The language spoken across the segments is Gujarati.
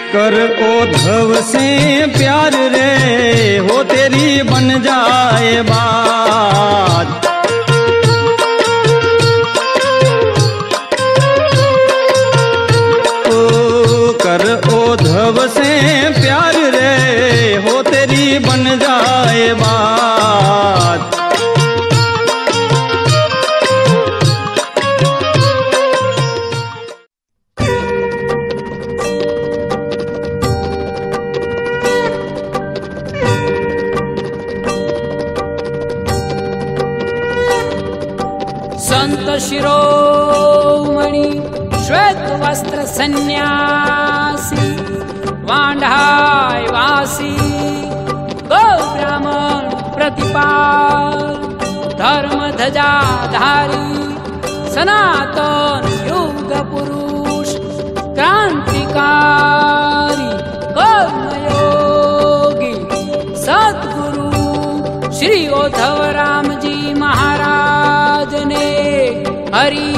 कर उद्धव से प्यार रे हो तेरी बन जाए बात। ओ कर उद्धव से प्यार रे हो तेरी बन जाए बात। संत शिरोमणि श्वेत वस्त्र सन्यासी वांढाय वासी गौ ब्राह्मण प्रतिपाल धर्म ध्वजाधारी सनातन युग पुरुष क्रांतिकारी कर्मयोगी सद्गुरु श्री उद्धव राम जी महाराज ने हरि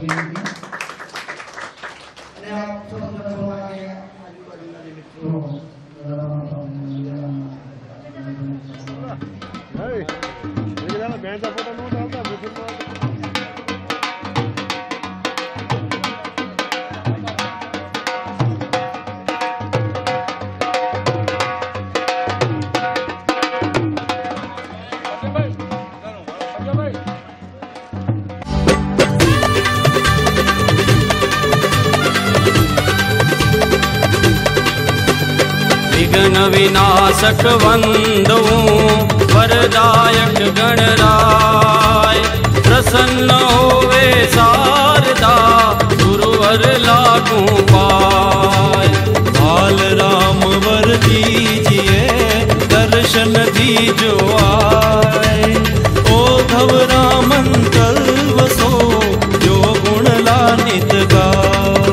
विनाशक वंदऊं वरदायक गणराय, प्रसन्न होवे शारदा गुरुवर लागू पाय। बाल राम वर दीजिए दर्शन दीजो आए, ओधव रामन कल वसो जो गुण लानित गाय।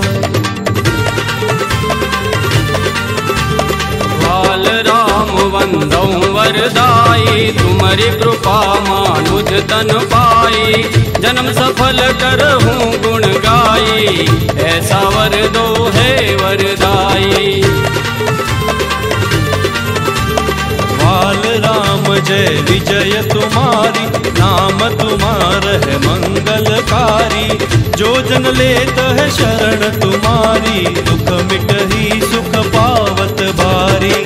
बाल राम वंदऊं वरदाई, तुम्हारी कृपा मानुज तन पाई। जन्म सफल करहूँ गुण गाई, ऐसा वर दो है वरदाई। बाल राम जय विजय तुम्हारी, नाम तुम्हार है मंगलकारी। जो जन लेत है शरण तुम्हारी, दुख मिटही सुख पावत भारी।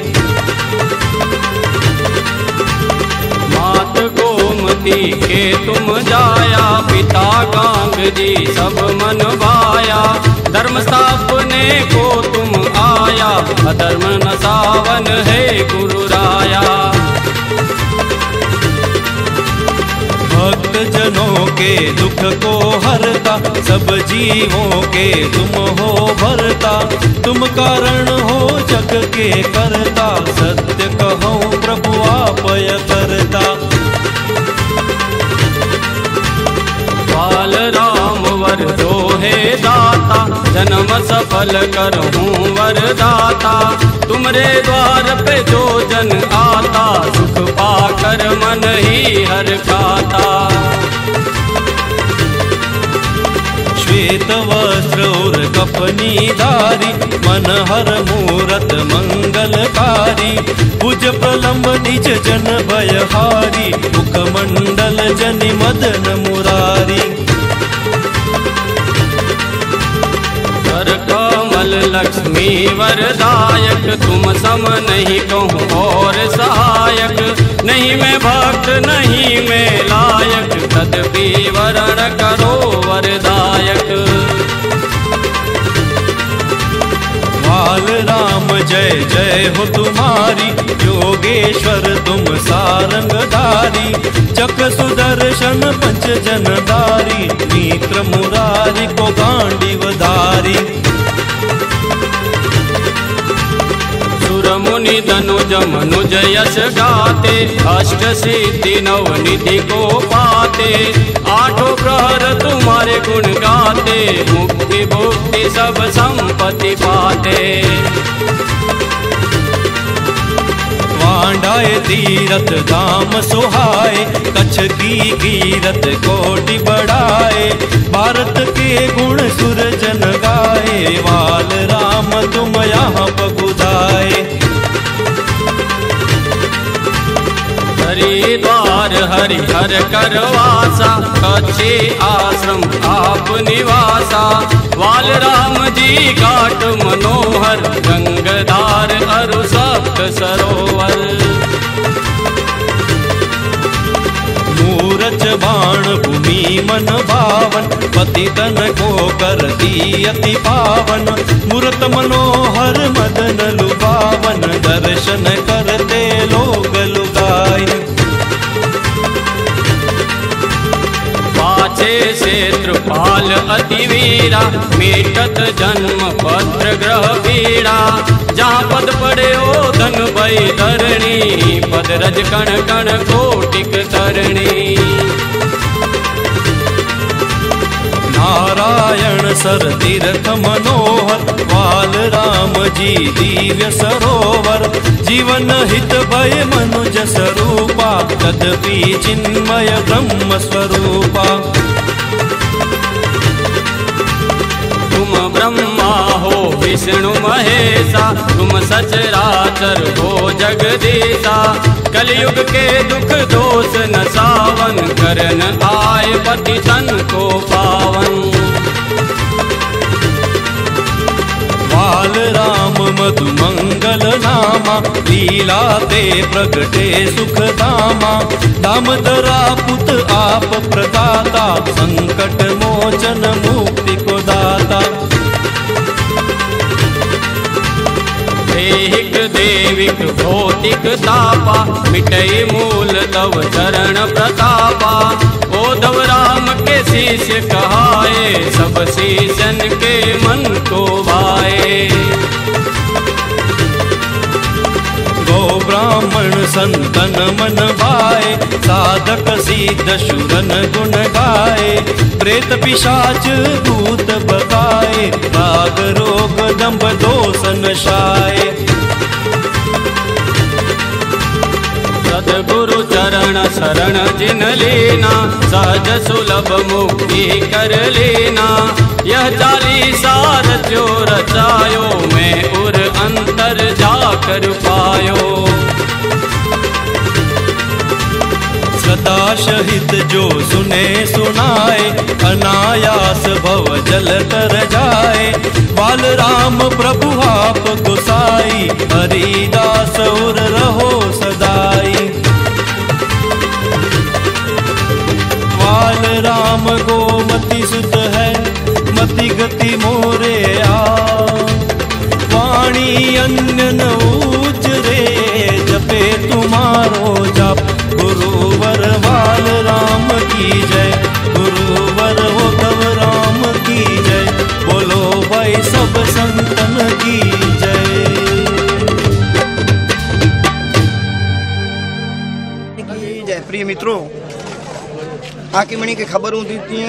मात गोमती के तुम जाया, पिता गांग जी सब मन भाया। धर्म स्थापने को तुम आया, अधर्म नसावन है गुरु राया। भक्त जनों के दुख को हरता, सब जीवों के तुम हो भरता। तुम कारण हो जग के करता, सत्य कहो प्रभु आपय करता। बाल राम वर दो है दाता, जन्म सफल करहूँ वरदाता। तुमरे द्वार पे जो जन आता, सुख पाकर मन ही हर खाता। श्वेत वस्त्र और कफनी धारी, मन हर मूरत मंगलकारी। भुज प्रलंब निज जन भयहारी, मुखमंडल जनि मदन मुरारी। कर कमल लक्ष्मी वरदायक, तुम सम नहीं कहूँ और सहायक। नहीं मैं भक्त नहीं मैं लायक, तदपि वरण करो वरदायक। बाल राम जय जय हो तुम्हारी, योगेश्वर तुम सारंगधारी। चक सुदर्शन पंच जनदारी, नेत्र मुरारी को गांडीवधारी। सुर मुनि धनुज मनुज यश गाते, अष्ट सिद्धि नव निधि को पाते। आठों प्रहर तुम्हारे गुण गाते, मुक्ति भुक्ति सब संपत्ति पाते। वांडाए तीरथ धाम सुहाए, कच्छ की कीरत कोटि बढ़ाए। भारत के गुण सुर जन गाए, वाल राम तुम यहाँ पगुधाए। हरिद्वार हरिहर करवासा, कच्छे आश्रम आप निवासा। वाल राम जी घाट मनोहर, गंगधार अरु सप्त सरोवर। मूरज बाण भूमि मन भावन, पतितन को करती अति पावन। मूरत मनोहर मदन लुभावन, दर्शन करते लोग लुगाए। पाछे क्षेत्रपाल अति वीरा, मेटत जन्म पत्र ग्रह पीड़ा। जहाँ पद पड़े ओ धन भई धरणी, पद रज कण कण कोटिक तरणी। नारायण सर तीर्थ मनोहर, वाल राम जी दिव्य सरोवर। जीवन हित भय मनुज स्वरूपा, तदपि चिन्मय ब्रह्म स्वरूपा। ब्रह्मा हो विष्णु महेशा, तुम सचराचर हो जगदीशा। कलयुग के दुख दोष न सावन, करन आए पति तन को पावन। बाल राम मधु मंगल नामा, लीला ते प्रगटे सुख धामा। दामोदरा पुत आप प्रदाता, संकट मोचन मुक्ति को दाता। देहिक देविक भौतिक तापा, मिटई मूल तव चरण प्रतापा। उद्धव राम के शिष्य कहाए, सब शिष्यन के मन को भाए। गो ब्राह्मण संतन मन भाए, साधक सिद्ध शूरन गुण गाए। प्रेत पिशाच भूत बकाए, राग रोग दंभ दोष नशाए। सद्गुरु चरण शरण जिन लीना, सहज सुलभ मुक्ति कर लेना। यह चालीसा रचो रचायो, मैं उर अंतर जाकर पायो। सदा शहित जो सुने सुनाए, अनायास भव जल तर जाए। बाल राम प्रभु आप गोसाई, हरिदास उर रहो सदाई। बाल राम गोमति सुत है, मति गति मोरे आ। वाणी अन्य न उचरे, जपे तुम्हारो जप। गुरुवर बाल राम की जय, गुरुवर उद्धव राम की जय। बोलो भाई सब संतन की जय। जय प्रिय मित्रों, आकिमणी की खबर होती थी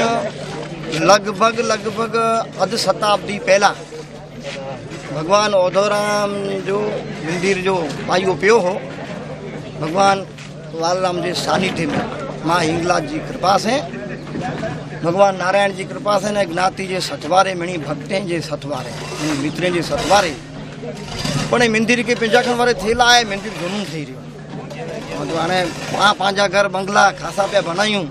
लगभग अध शताब्दी पहला भगवान उद्धवराम जो मंदिर जो पायो पियो हो, भगवान बालराम जी सानिध्य में माँ हिंगलाज जी कृपा से, भगवान नारायण जी कृपा से ने ज्ञाति जे सतवारे मणी भक्तें जे सतवारे मित्रें जे सतवारे पण मंदिर के पिंजाखण वारे थेला है। मंदिर जुनून थी रही मतलब हाणे पांजा घर बंगला खासा पिया बनायूं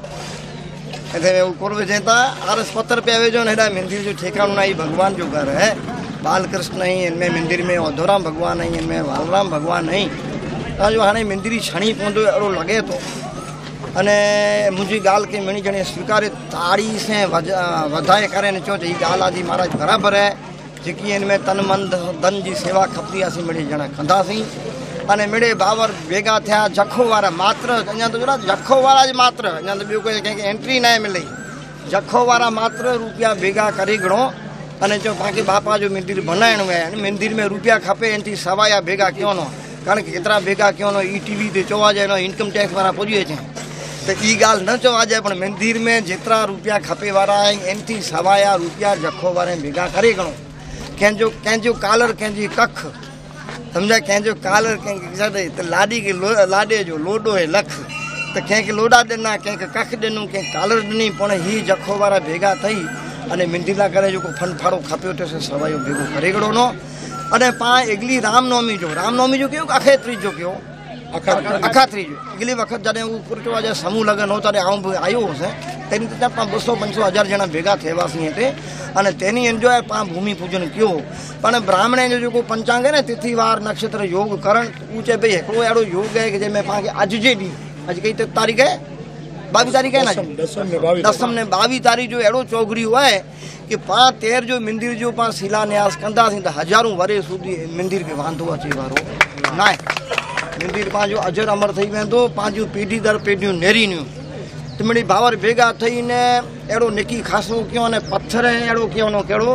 पूर्व चेता आरस पत्थर पे आवे जो हेड़ा मंदिर जो ठेकाणो ना भगवान जो घर है। बालकृष्ण ही इनमें मंदिर में उद्धवराम भगवान ही इनमें बालराम भगवान ही जो हाणे मंदिर छणी पवंदो अहिड़ो लॻे थो। अने मुंहिंजी ॻाल्हि खे मणी ॼणे स्वीकारे ताड़ी से वधाए करे चयो त हीअ ॻाल्हि आहे महाराज बराबरि है। जेकी इनमें तन मन धन जी सेवा खपंदी असीं मिड़े ॼणा कंदासीं। अने मिड़े बावर भेगा थिया जखो वारा मात्र अञा तो जरा जखो वारा ज मात्र अञा तो ॿियो कोई कंहिंखे एंट्री न मिली। जखो वारा मात्र रुपया भेगा करे घणो अने चयो पांखे बापा जो मंदिर बनाइणो आहे। मंदिर में रुपया खपे एंट्री सवाया भेगा क्यों न कारण के केतिरा भेगा क्यों न ईटीवी ते चवा जाए इनकम टैक्स वारा पुॼी अचनि त ई ॻाल्हि न चवा जाए पण मंदिर में जेतिरा रुपया खपे वारा एंट्री सवाया रुपया जखो वारे भेगा करे घणो। कंहिंजो कालर कंहिंजी कख सम्झा कंहिंजो कालर कंहिंखे त लाॾी के लाॾे जो लोॾो है लख त कंहिंखे लोॾा ॾिना कंहिंखे कख ॾिनूं कंहिं कालर ॾिनी पण ही जखो वारा भेगा थई अने मंदिर लाइ करे जेको फन फाड़ो खपे तो सवायो भेगो करे घणो न। अने पाण अगली रामनवमी जो कयो अखेत्री जो कयो अखात्री जो अगली वक्त जॾहिं उहो पुरटो आहे समूह लगन हो तॾहिं आऊं बि आयो हुउसि तेनी त पाण 200-500 हज़ार ॼणा भेगा थिया हुआसीं हिते अने तेनी एंजॉय पाण भूमि पूजन कयो। पण ब्राह्मण जो जेको पंचांग है न तिथिवार नक्षत्र योग करण उहो चए भई हिकिड़ो अहिड़ो योग है कि जंहिंमें पाण खे अॼु जे ॾींहुं अॼु कई तारीख़ है 22 तारीख़ है न दसम ने 22 तारीख़ जो अहिड़ो चौगड़ी हुआ है कि पाण 13 जो मंदिर जो पाण शिलान्यास कंदासीं त हज़ारों वरे सूदी मंदिर खे वांधो अचे वारो न आहे। मंदिर पंहिंजो अजर अमर थी वेंदो पंहिंजूं पीढ़ी दर पीढ़ियूं नेरीनियूं त मिड़ी भावर भेगा थी न अहिड़ो निकी खासो कयो अने पत्थर अहिड़ो कयो न कहिड़ो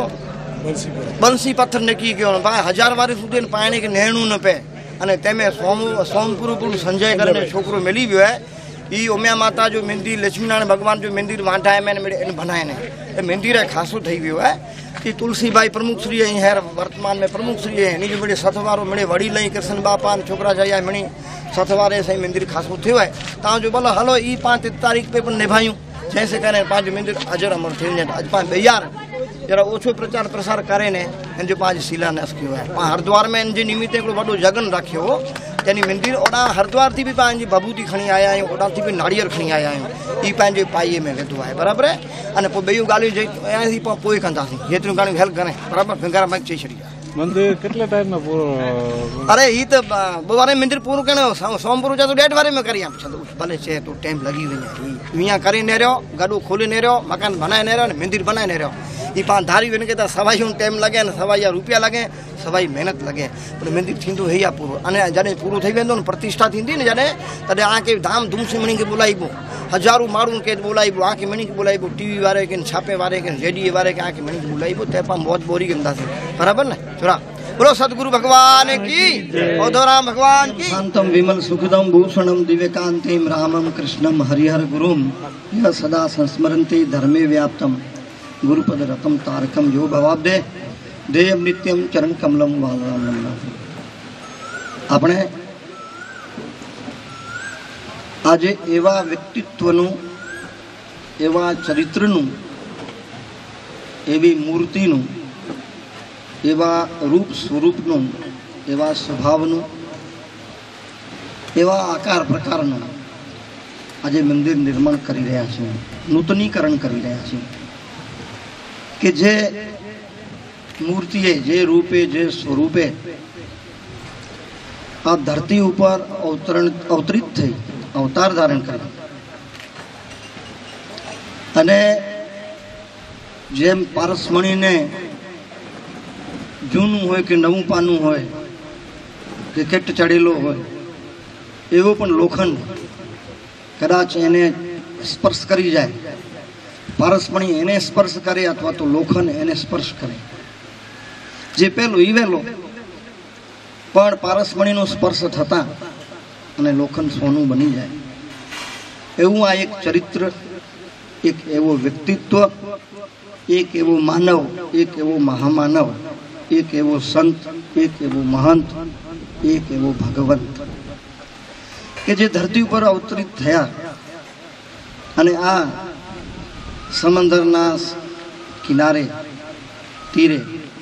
बंसी पत्थर निकी कयो न भाई 1000 वारे सूदी पाइण खे नेणू न पए अने तंहिंमें सोमपुर संजय करे छोकिरो मिली वियो आहे। ई उमिया माता जो मंदिर लक्ष्मी नारायण भगवान जो मंदिर वांढाए में बनाए मंदिर खासो ठही वियो आहे कि तुलसी भाई प्रमुख श्री हींअर वर्तमान में प्रमुख श्री है हिन जो मिड़े सतवारो मिड़े वड़ी लई कृष्ण बापा छोकरा जाया मिणी सतवारे से मंदिर खासो थियो है तव्हांजो भलो हलो ई 5 तारीख़ पे निभायूं जैसे करे 5 मंदिर अजर अमर थी वञे। अॼु पाण ॿेयार जरा ओछो प्रचार प्रसार करे ने इन जो पांच शिलान्यास कियो है। हरिद्वार में इन जे निमित्ते हिकिड़ो वॾो जगन रखियो हो, यानी मंदिर ओॾां हरिद्वार थी बि पंहिंजी भभूति खणी आया आहियूं, ओॾां थी बि नारियल खणी आया आहियूं। हीअ पंहिंजे पाईअ में वेंदो आहे, बराबरि आहे। अने पोइ ॿियूं ॻाल्हियूं पोइ कंदासीं, जेतिरियूं ॻाल्हियूं हेल्प करें, बराबरि गंगा माई चई छॾी आहे। मंदिर कितने टाइम में पूरो? अरे ही तो वारे मंदिर पूरो करिणो सोमपुर जा तो 1.5 वारे में करी भले चए तो टाइम लगी वञे। हीअं करे न रहियो, गॾो खोले न रहियो, मकान बनाए न रहियो, मंदिर बनाए न रहियो। ही पाण धारी वञ के त सवाइयूं टाइम लॻे, सवाई रुपया लॻे, सवाई महिनत लॻे, पर मंदिर थींदो हे आहे पूरो। अने जॾहिं पूरो ठही वेंदो न, प्रतिष्ठा थींदी न जॾहिं, तॾहिं आके धाम धूम से मणी खे बुलाइबो, हज़ारों माण्हुनि खे बुलाइबो, आके मणी खे बुलाइबो, टीवी वारे खे, छापे वारे खे, रेडियो वारे खे आके मणी खे बुलाइबो, त पाण मौज बोरी कंदासीं, बराबरि न छोरा। बोलो सतगुरु भगवान की, ओधोराम भगवान की। शांतम विमल सुखदम भूषणम दिव्यकांतिम रामम कृष्णम हरिहर गुरुम यह सदा संस्मरन्ति धर्मे व्याप्तम गुरुपद रतम तारकम यो भवाब्दे देव नित्यम चरण कमलम वालराम। આપણે આજે એવા વ્યક્તિત્વનું, એવા ચરિત્રનું, એવી મૂર્તિનું, એવા રૂપ સ્વરૂપનું, એવા સ્વભાવનું, એવા આકાર પ્રકારનું આજે મંદિર નિર્માણ કરી રહ્યા છે, નૂતનીકરણ કરી રહ્યા છે કે જે મૂર્તિએ, જે રૂપે, જે સ્વરૂપે આ ધરતી ઉપર અવતરિત થઈ, અવતાર ધારણ કર્યો, અને જેમ પારસમણીને જૂનું હોય કે નવું પાનું હોય કે કેટ ચડેલો હોય, એવો પણ લોખંડ કદાચ એને સ્પર્શ કરી જાય, પારસમણી એને સ્પર્શ કરે અથવા તો લોખંડ એને સ્પર્શ કરે, જે પહેલો એ વહેલો, પણ પારસમણીનો સ્પર્શ થતાં અને લોખંડ સોનું બની જાય, એવું આ એક ચરિત્ર, એક એવો વ્યક્તિત્વ, એક એવો માનવ, એક એવો મહામાનવ, એક એવો સંત, એક એવો મહંત, એક એવો ભગવંત કે જે ધરતી ઉપર અવતરિત થયા અને આ સમંદરના કિનારે તીરે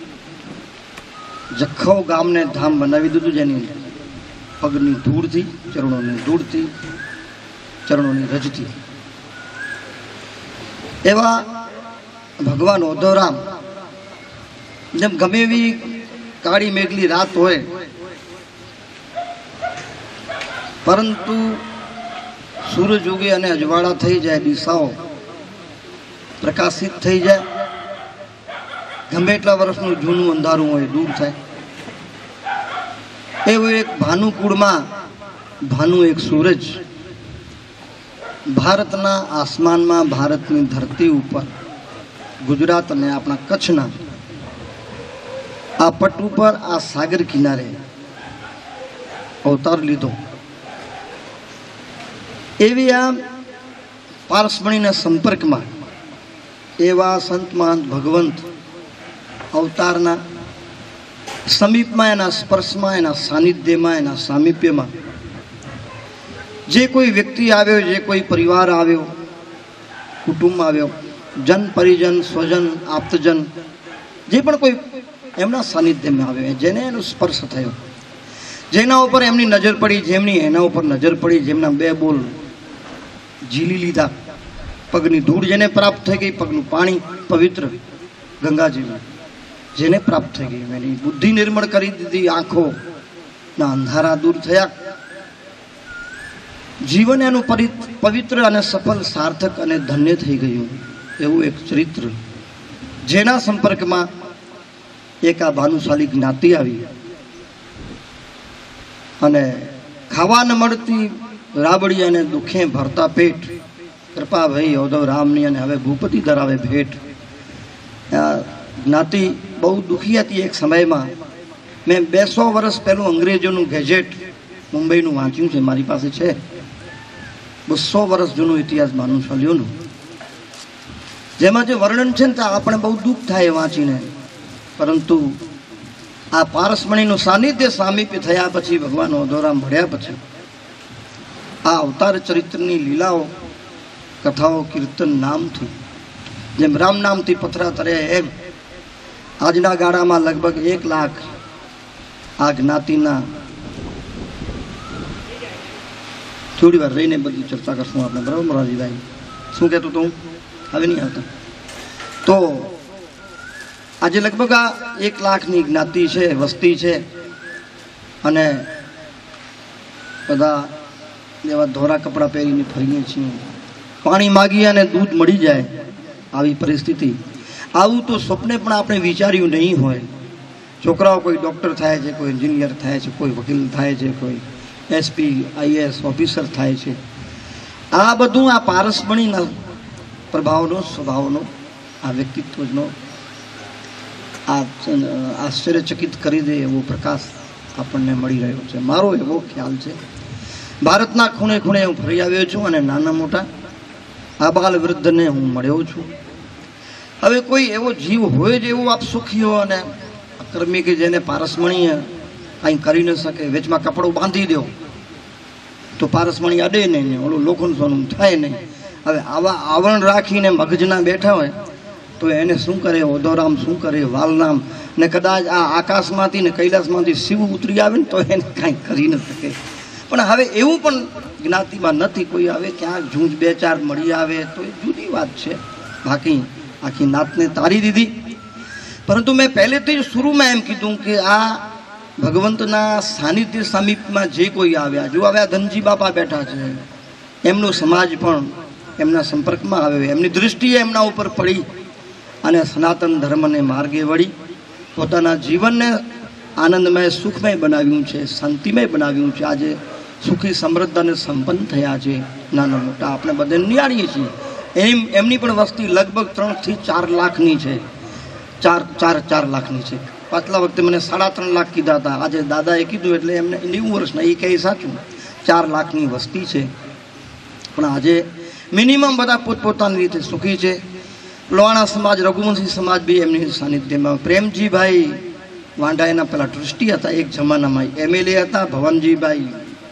જખૌ ગામને ધામ બનાવી દીધું, જેની પગની ધૂળથી, ચરણોની ધૂળથી, ચરણોની રજથી એવા ભગવાન ઓધોરામ જેમ ગમે એવી કાળી મેઘલી રાત હોય, પરંતુ સૂરજ ઉગે અને અજવાળા થઈ જાય, દિશાઓ પ્રકાશિત થઈ જાય, ગમે એટલા વર્ષનું જૂનું અંધારું હોય દૂર થાય, એવું એક ભાનુકુળમાં ભાનુ એક સૂરજ ભારતના આસમાનમાં, ભારતની ધરતી ઉપર, ગુજરાત અને આપણા કચ્છના આ પટ ઉપર, આ સાગર કિનારે અવતાર લીધો. એવી આ પારસમણીના સંપર્કમાં એવા સંત મહંત ભગવંત અવતારના સમીપમાં, એના સ્પર્શમાં, એના સાનિધ્યમાં, એના સામીપ્યમાં જે કોઈ વ્યક્તિ આવ્યો, જે કોઈ પરિવાર આવ્યો, કુટુંબ આવ્યો, જન પરિજન, સ્વજન, આપ્તજન, જે પણ કોઈ એમના સાનિધ્યમાં આવ્યો, જેને એનો સ્પર્શ થયો, જેના ઉપર એમની નજર પડી, જેમની એના ઉપર નજર પડી, જેમના બે બોલ ઝીલી લીધા, પગની ધૂળ જેને પ્રાપ્ત થઈ ગઈ, પગનું પાણી પવિત્ર ગંગાજીનું જેને પ્રાપ્ત થઈ ગયું, એની બુદ્ધિ નિર્મળ કરી દીધી, આંખોના અંધારા દૂર થયા, જીવન એનું પવિત્ર અને સફળ, સાર્થક અને ધન્ય થઈ ગયું, એવું એક ચરિત્ર જેના સંપર્કમાં એક આ ભાનુશાલી જ્ઞાતિ આવી અને ખાવા ન મળતી રાબડી અને દુખે ભરતા પેટ, કૃપા ભાઈ ઓધવ રામની અને હવે ભૂપતિ ધરાવે ભેટ. જ્ઞાતિ બહુ દુઃખી હતી એક સમયમાં. મેં 200 વર્ષ પહેલું અંગ્રેજોનું ગેજેટ મુંબઈનું વાંચ્યું છે, મારી પાસે છે 200 વર્ષ જૂનો ઇતિહાસ ભાનુશાલીઓનું, જેમાં જે વર્ણન છે ને ત્યાં આપણે બહુ દુઃખ થાય વાંચીને, પરંતુ આ પારસમણીનું સાનિધ્ય સામીપ્ય થયા પછી, ભગવાન ઓધોરામ મળ્યા પછી, આ અવતાર ચરિત્રની લીલાઓ, કથાઓ, કીર્તન નામથી, જેમ રામ નામથી પથરા તર્યા, એમ આજના ગાળામાં લગભગ 1 લાખ આ જ્ઞાતિના, થોડી વાર રહીને બધી ચર્ચા કરશું આપણે, બરાબર મોરારજીભાઈ? શું કહેતો તો હું હવે નહીં આવતા. તો આજે લગભગ આ 1 લાખની જ્ઞાતિ છે, વસ્તી છે, અને બધા એવા ધોરા કપડાં પહેરીને ફરીએ છીએ. પાણી માગીએ અને દૂધ મળી જાય આવી પરિસ્થિતિ. આવું તો સ્વપ્ને પણ આપણે વિચાર્યું નહીં હોય. છોકરાઓ કોઈ ડૉક્ટર થાય છે, કોઈ એન્જિનિયર થાય છે, કોઈ વકીલ થાય છે, કોઈ એસપી IAS ઓફિસર થાય છે. આ બધું આ પારસમણીના પ્રભાવનો, સ્વભાવનો, આ વ્યક્તિત્વનો આ આશ્ચર્યચકિત કરી દે એવો પ્રકાશ આપણને મળી રહ્યો છે. મારો એવો ખ્યાલ છે. ભારતના ખૂણે ખૂણે હું ફરી આવ્યો છું અને નાના મોટા આબાલ વૃદ્ધને હું મળ્યો છું. હવે કોઈ એવો જીવ હોય જ એવો આપ સુખી હો અને અકર્મી કે જેને પારસમણીએ કંઈ કરી ન શકે, વેચમાં કપડું બાંધી દો તો પારસમણી અડે નહીં, ઓલું લોખંડ સોનું થાય નહીં. હવે આવા આવરણ રાખીને મગજના બેઠા હોય તો એને શું કરે ઓધોરામ, શું કરે વાલરામ? ને કદાચ આ આકાશમાંથી ને કૈલાસમાંથી શિવ ઉતરી આવે ને તો એને કાંઈ કરી ન શકે. પણ હવે એવું પણ જ્ઞાતિમાં નથી. કોઈ હવે ક્યાંક જૂજ 2-4 મળી આવે તો એ જુદી વાત છે, બાકી આખી નાતને તારી દીધી. પરંતુ મેં પહેલેથી જ શરૂમાં એમ કીધું કે આ ભગવંતના સાનિધ્ય સમીપમાં જે કોઈ આવ્યા, જો આવ્યા ધનજી બાપા બેઠા છે, એમનો સમાજ પણ એમના સંપર્કમાં આવ્યો, એમની દૃષ્ટિએ એમના ઉપર પડી અને સનાતન ધર્મને માર્ગે વળી પોતાના જીવનને આનંદમય, સુખમય બનાવ્યું છે, શાંતિમય બનાવ્યું છે. આજે સુખી, સમૃદ્ધ અને સંપન્ન થયા છે. નાના મોટા આપણે બધે નિહાળીએ છીએ. એમની પણ વસ્તી લગભગ 3 થી 4 લાખની છે. 4 લાખની છે. પાછલા વખતે મને 3.5 લાખ કીધા હતા. આજે દાદાએ કીધું એટલે એમને 90 વર્ષના, એ કહે સાચું, 4 લાખની વસ્તી છે. પણ આજે મિનિમમ બધા પોતપોતાની રીતે સુખી છે. લોહાણા સમાજ, રઘુવંશી સમાજ બી એમની સાનિધ્યમાં. પ્રેમજીભાઈ વાંઢાઈના પેલા ટ્રસ્ટી હતા એક જમાનામાં, MLA હતા. ભવનજીભાઈ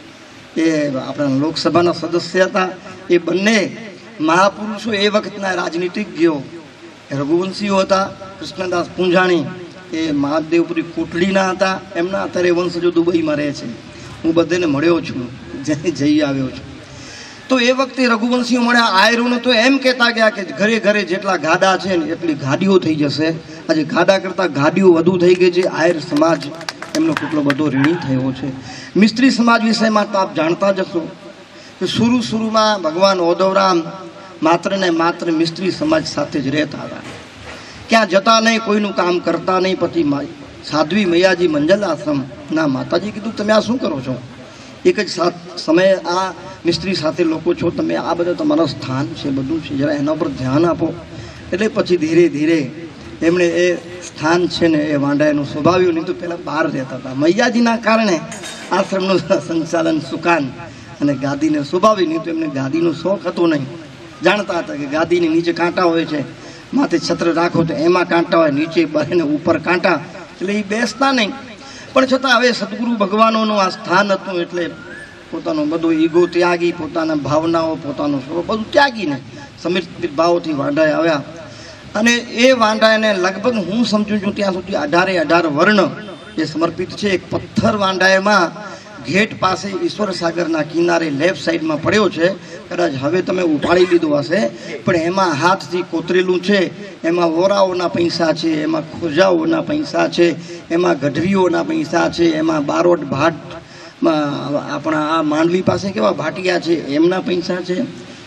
એ આપણા લોકસભાના સદસ્ય હતા. એ બંને મહાપુરુષો એ વખતના રાજનીતિજ્ઞો રઘુવંશીઓ હતા. કૃષ્ણદાસ પૂંજાણી એ મહાદેવપુરી કોટડીના હતા. એમના અત્યારે વંશજો દુબઈમાં રહે છે. હું બધાને મળ્યો છું, જઈ આવ્યો છું. તો એ વખતે રઘુવંશીઓ મળ્યા. આયરોનો તો એમ કહેતા ગયા કે ઘરે ઘરે જેટલા ગાડા છે ને એટલી ગાડીઓ થઈ જશે. આજે ગાડા કરતાં ગાડીઓ વધુ થઈ ગઈ છે. આયર સમાજ એમનો કેટલો બધો ઋણી થયો છે. મિસ્ત્રી સમાજ વિષયમાં તો આપ જાણતા જ હશો કે શરૂમાં ભગવાન ઓધવરામ માત્ર ને માત્ર મિસ્ત્રી સમાજ સાથે જ રહેતા હતા. ક્યાં જતા નહીં, કોઈનું કામ કરતા નહીં. પછી સાધ્વી મૈયાજી મંજલ આશ્રમના માતાજી કીધું તમે આ શું કરો છો? એક જ સમયે આ મિસ્ત્રી સાથે લોકો છો તમે, આ બધા તમારું સ્થાન છે, બધું છે, જરા એના પર ધ્યાન આપો. એટલે પછી ધીરે ધીરે એમણે એ સ્થાન છે ને એ વાંઢાએનું સ્વભાવ્યું. નહીં તો પહેલાં બહાર રહેતા હતા. મૈયાજીના કારણે આશ્રમનું સંચાલન સુકાન અને ગાદીને સ્વભાવી. નહીં તો એમને ગાદીનો શોખ હતો નહીં. જાણતા હતા કે ગાદીની નીચે કાંટા હોય છે, માથે છત્ર રાખો તો એમાં કાંટા હોય, નીચે બહેને ઉપર કાંટા, એટલે એ બેસતા નહીં. પણ છતાં હવે સદગુરુ ભગવાનોનું આ સ્થાન હતું એટલે પોતાનો બધો ઈગો ત્યાગી, પોતાના ભાવનાઓ, પોતાનો સ્વભાવ બધું ત્યાગીને સમર્પિત ભાવોથી વાંઢાએ આવ્યા. અને એ વાંઢાને લગભગ હું સમજું છું ત્યાં સુધી 18 વર્ણ એ સમર્પિત છે. એક પથ્થર વાંઢાએમાં ગેટ પાસે ઈશ્વર સાગરના કિનારે લેફ્ટ સાઈડમાં પડ્યો છે. કદાચ હવે તમે ઉપાડી લીધો હશે, પણ એમાં હાથથી કોતરેલું છે. એમાં વોરાઓના પૈસા છે, એમાં ખોજાઓના પૈસા છે, એમાં ગઢવીઓના પૈસા છે, એમાં બારોટ ભાટમાં આપણા આ માંડવી પાસે કેવા ભાટિયા છે એમના પૈસા છે.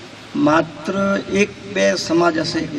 માત્ર 1-2 સમાજ હશે કે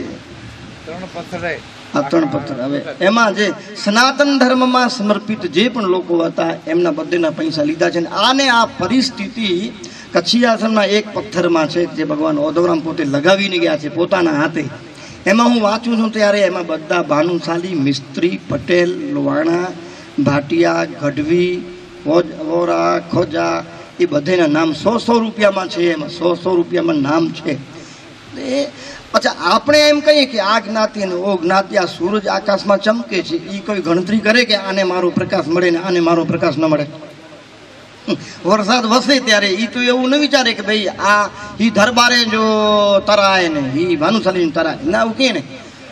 3 પથ્થર. હવે એમાં જે સનાતન ધર્મમાં સમર્પિત જે પણ લોકો હતા એમના બધેના પૈસા લીધા છે. આને આ પરિસ્થિતિ કચ્છી આશ્રમના એક પથ્થરમાં છે જે ભગવાન ઓધવરામ પોતે લગાવીને ગયા છે પોતાના હાથે. એમાં હું વાંચું છું ત્યારે એમાં બધા ભાનુશાલી, મિસ્ત્રી, પટેલ, લોહાણા, ભાટિયા, ગઢવી, વોરા, ખોજા એ બધાના નામ 100 રૂપિયામાં છે. એમાં 100 રૂપિયામાં નામ છે. એ અચ્છા, આપણે એમ કહીએ કે આ જ્ઞાતિ અને ઓ જ્ઞાતિ, આ સૂરજ આકાશમાં ચમકે છે, એ કોઈ ગણતરી કરે કે આને મારો પ્રકાશ મળે ને આને મારો પ્રકાશ ન મળે? વરસાદ વસે ત્યારે એ તો એવું ન વિચારે કે ભાઈ આ ઈ દરબારે જો તરાય ને ઈ ભાનુશાલી તરાય ના, એવું કહે ને.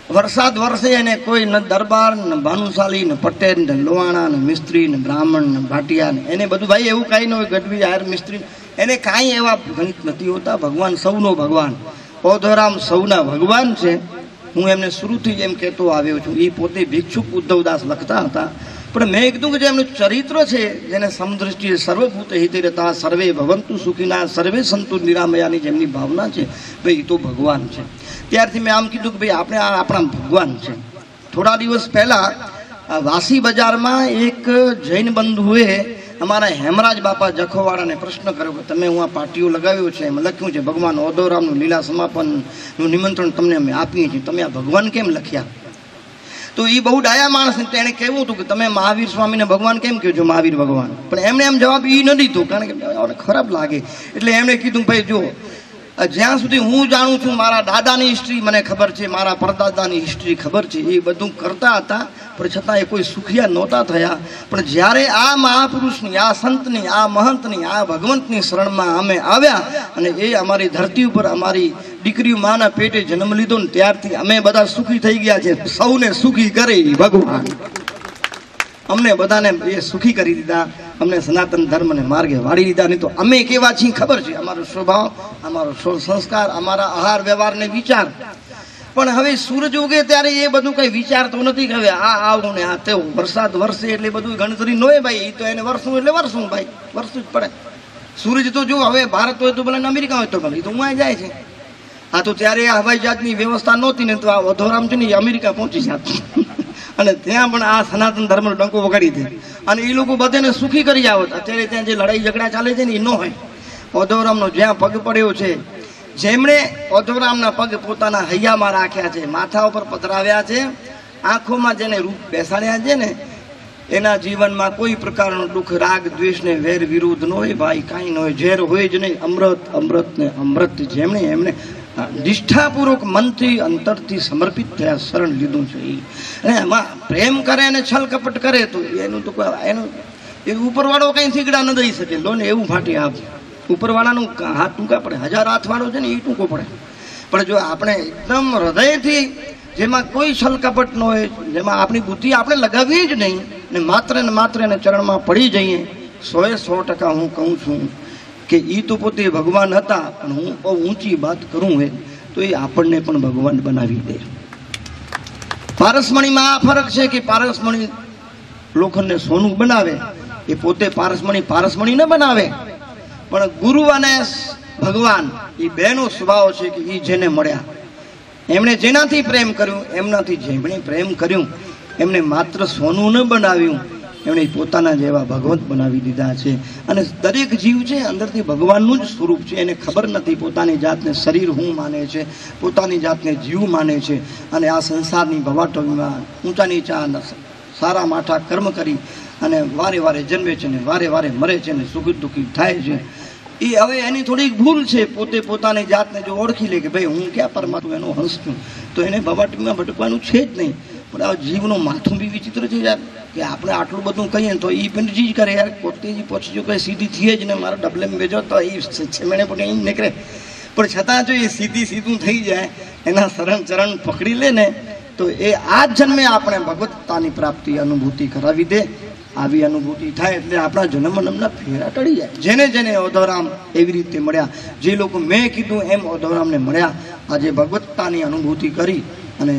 વરસાદ વરસે અને કોઈ ન દરબાર ને ભાનુશાલી ને પટેલ ને લોહાણા ને મિસ્ત્રી ને બ્રાહ્મણ ને ભાટિયા ને એને બધું ભાઈ એવું કાંઈ ન હોય, ગઢવી આયર મિસ્ત્રી એને કાંઈ એવા ગણિત નથી હોતા. ભગવાન સૌનો ભગવાન, ઓધોરામ સૌના ભગવાન છે. હું એમને શરૂથી જ એમ કહેતો આવ્યો છું. એ પોતે ભિક્ષુક ઉદ્ધવદાસ લખતા હતા, પણ મેં કીધું કે જે એમનું ચરિત્ર છે, જેને સમદ્રષ્ટિએ સર્વભૂત હિતે રહેતા સર્વે ભવંતુ સુખીના સર્વે સંતુ નિરામયાની જેમની ભાવના છે, ભાઈ એ તો ભગવાન છે. ત્યારથી મેં આમ કીધું કે ભાઈ આપણે આ આપણા ભગવાન છે. થોડા દિવસ પહેલાં વાસી બજારમાં એક જૈન બંધુએ અમારા હેમરાજ બાપા જખોવાળાને પ્રશ્ન કર્યો કે તમે હું આ પાટીઓ લગાવ્યો છે, એમાં લખ્યું છે ભગવાન ઓધોરામનું લીલા સમાપનનું નિમંત્રણ તમને અમે આપીએ છીએ, તમે આ ભગવાન કેમ લખ્યા? તો એ બહુ ડાયા માણસ ને એણે કહેવું હતું કે તમે મહાવીર સ્વામીને ભગવાન કેમ કહો છો, મહાવીર ભગવાન? પણ એમણે એમ જવાબ એ ન દીધો, કારણ કે ખરાબ લાગે. એટલે એમણે કીધું ભાઈ જો, જ્યાં સુધી હું જાણું છું, મારા દાદાની હિસ્ટ્રી મને ખબર છે, મારા પરદાદાની હિસ્ટ્રી ખબર છે, એ બધું કરતા હતા, પણ છતાં એ કોઈ સુખિયા નહોતા થયા. પણ જ્યારે આ મહાપુરુષની, આ સંતની, આ મહંતની, આ ભગવંતની શરણમાં અમે આવ્યા અને એ અમારી ધરતી ઉપર અમારી દીકરીઓ માના પેટે જન્મ લીધો ને ત્યારથી અમે બધા સુખી થઈ ગયા છે. સૌને સુખી કરે ભગવાન, અમને બધાને એ સુખી કરી દીધા, અમને સનાતન ધર્મને માર્ગે વાળી દીધા. નહીં તો અમે કેવા છીએ ખબર છે, અમારો સ્વભાવ, અમારો સંસ્કાર, અમારા આહાર વ્યવહાર ને વિચાર. પણ હવે સૂરજ ઉગે ત્યારે એ બધું કઈ વિચારતો નથી કે હવે આ આવું ને આ તેવું. વરસાદ વરસે એટલે બધું ગણતરી ન હોય ભાઈ, એ તો એને વરસું એટલે વરસું ભાઈ, વરસું જ પડે. સૂરજ તો જો હવે ભારત હોય તો ભલે અમેરિકા હોય તો ભલે, એ તો ઉમાય જાય છે. આ તો ત્યારે આ હવાઈ જહાજની વ્યવસ્થા નહોતી ને તો આ ઓધોરામ છે ને એ અમેરિકા પહોંચી જાત અને ત્યાં પણ આ સનાતન ધર્મનો ડંકો વગાડી દે અને એ લોકો બધાને સુખી કરી આવત. અત્યારે ત્યાં જે લડાઈ ઝઘડા ચાલે છે ને એ ન હોય. ઓધોરામનો જ્યાં પગ પડ્યો છે, જેમણે ઓધોરામના પગ પોતાના હૈયામાં રાખ્યા છે, માથા ઉપર પધરાવ્યા છે, આંખોમાં જેને રૂપ બેસાડ્યા છે ને, એના જીવનમાં કોઈ પ્રકારનું દુઃખ, રાગ, દ્વેષ ને વેર વિરોધ ન હોય ભાઈ, કાંઈ ન હોય. ઝેર હોય જ નહીં, અમૃત, અમૃત ને અમૃત. જેમણે એમને નિષ્ઠાપૂર્વક મનથી અંતરથી સમર્પિત થયા, શરણ લીધું છે. અને એમાં પ્રેમ કરે અને છલ કપટ કરે તો એનું તો એનું એ ઉપરવાળો કંઈ થીગડા ન દઈ શકે. લો ને એવું ફાટી આપ, ઉપરવાળાનું હાથ ટૂંકા પડે, 1000 હાથવાળો છે ને એ ટૂંકો પડે. પણ જો આપણે એકદમ હૃદયથી, જેમાં કોઈ છલ કપટ ન હોય, જેમાં આપણી બુદ્ધિ આપણે લગાવીએ જ નહીં ને માત્ર એને ચરણમાં પડી જઈએ, 100% હું કહું છું કે એ તો પોતે ભગવાન હતા, પણ હું બહુ ઊંચી વાત કરું હે તો એ આપણને પણ ભગવાન બનાવી દે. પારસમણીમાં આ ફરક છે કે પારસમણી લોખંડને સોનું બનાવે, એ પોતે પારસમણી ન બનાવે. પણ ગુરુ અને ભગવાન એ બેનો સ્વભાવ છે કે એ જેને મળ્યા, એમણે જેનાથી પ્રેમ કર્યું, એમનાથી જેમણે પ્રેમ કર્યું, એમને માત્ર સોનું ન બનાવ્યું, એમણે પોતાના જેવા ભગવંત બનાવી દીધા છે. અને દરેક જીવ છે અંદરથી ભગવાનનું જ સ્વરૂપ છે. એને ખબર નથી પોતાની જાતને શરીર હું માને છે, પોતાની જાતને જીવ માને છે. અને આ સંસારની ભવાટોમાં ઊંચા નીચા સારા માઠા કર્મ કરી અને વારે વારે જન્મે છે ને વારે વારે મરે છે ને સુખી દુઃખી થાય છે. એ હવે એની થોડીક ભૂલ છે. પોતે પોતાની જાતને જો ઓળખી લે કે ભાઈ હું ક્યાં પરમાત્મા એનો હંસ છું, તો એને ભવાટીમાં ભટકવાનું છે જ નહીં. પણ આ જીવનું માથું બી વિચિત્ર છે યાર, કે આપણે આટલું બધું કહીએ તો એ પણ જ કરે યાર. પોતે જ પહોંચી કંઈ સીધી થઈએ જ ને મારા ડબલે બેજો તો એ છેમણે પણ એમ નીકળે. પણ છતાં જો એ સીધું થઈ જાય, એના શરણ ચરણ પકડી લે ને, તો એ આ જ જન્મે આપણે ભગવત્તાની પ્રાપ્તિ અનુભૂતિ કરાવી દે. આવી અનુભૂતિ થાય એટલે આપણા જન્મના ફેરા ટળી જાય. જેને જેને ઓધોરામ એવી રીતે મળ્યા, જે લોકો મેં કીધું એમ ઓધોરામને મળ્યા, આજે ભગવત્તાની અનુભૂતિ કરી અને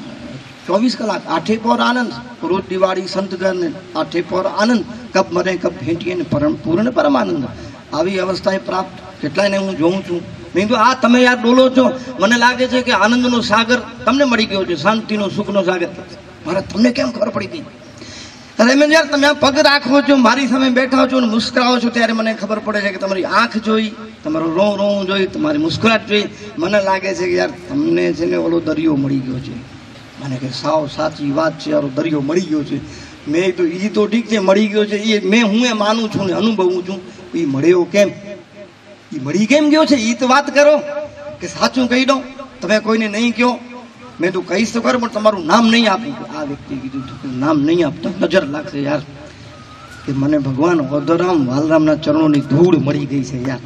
24 કલાક 8 પહોર આનંદ. રોજ દિવાળી સંત ઘરને 8 પહોર આનંદ, કપ મરે કપ ભેંટીએ ને પૂર્ણ પરમાનંદ. આવી અવસ્થાએ પ્રાપ્ત કેટલાયને હું જોઉં છું. નહીં તો આ તમે યાર ડોલો છો, મને લાગે છે કે આનંદનો સાગર તમને મળી ગયો છે, શાંતિનો સુખનો સાગર. મારે તમને કેમ ખબર પડી ગઈ? અરે મેં યાર તમે પગ રાખો છો, મારી સામે બેઠા છો ને મુસ્કરાવો છો, ત્યારે મને ખબર પડે છે કે તમારી આંખ જોઈ, તમારું રોવું જોઈ, તમારી મુસ્કરાટ જોઈ, મને લાગે છે કે યાર તમને છે ને ઓલો દરિયો મળી ગયો છે. મને કે સાવ સાચી વાત છે, યાર દરિયો મળી ગયો છે. મેં તો એ તો ઠીક છે મળી ગયો છે, એ મેં હું એ માનું છું ને અનુભવું છું. એ મળ્યો કેમ, એ મળી કેમ ગયો છે એ તો વાત કરો, કે સાચું કહી દો. તમે કોઈને નહીં કહો, મેં તો કહીશ તો ખરું પણ તમારું નામ નહીં આપ્યું. આ વ્યક્તિ કીધું નામ નહીં આપતા નજર લાગશે યાર, કે મને ભગવાન ઓધોરામ વાલરામના ચરણોની ધૂળ મળી ગઈ છે યાર.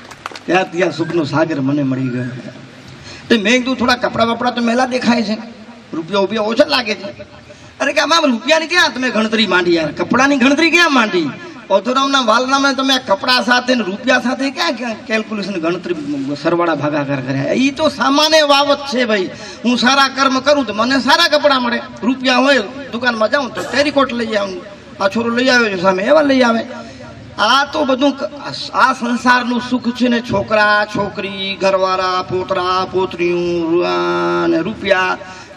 ત્યાં સુખનો સાગર મને મળી ગયો. તો મેં કીધું થોડા કપડાં વપડા તો મેલા દેખાય છે, રૂપિયા રૂપિયા ઓછા લાગે છે. અરે કે આમાં રૂપિયાની ક્યાં તમે ગણતરી માંડી યાર, કપડાની ગણતરી ક્યાં માંડી? ઓધોરામના વાલનામાં તમે કપડા સાથે ને રૂપિયા સાથે ક્યાં કેલ્ક્યુલેશન ગણતરી સરવાળા ભાગાકાર કર્યા? એ તો સામાન્ય બાબત છે ભાઈ. હું સારા કર્મ કરું તો મને સારા કપડાં મળે. રૂપિયા હોય દુકાનમાં જાઉં તો ટેરીકોટ લઈ આવું. આ છોરો લઈ આવ્યો છે સામે, એવા લઈ આવે. આ તો બધું આ સંસારનું સુખ છે ને, છોકરા છોકરી, ઘરવાળા, પોતરા પોતરીયું ને રૂપિયા,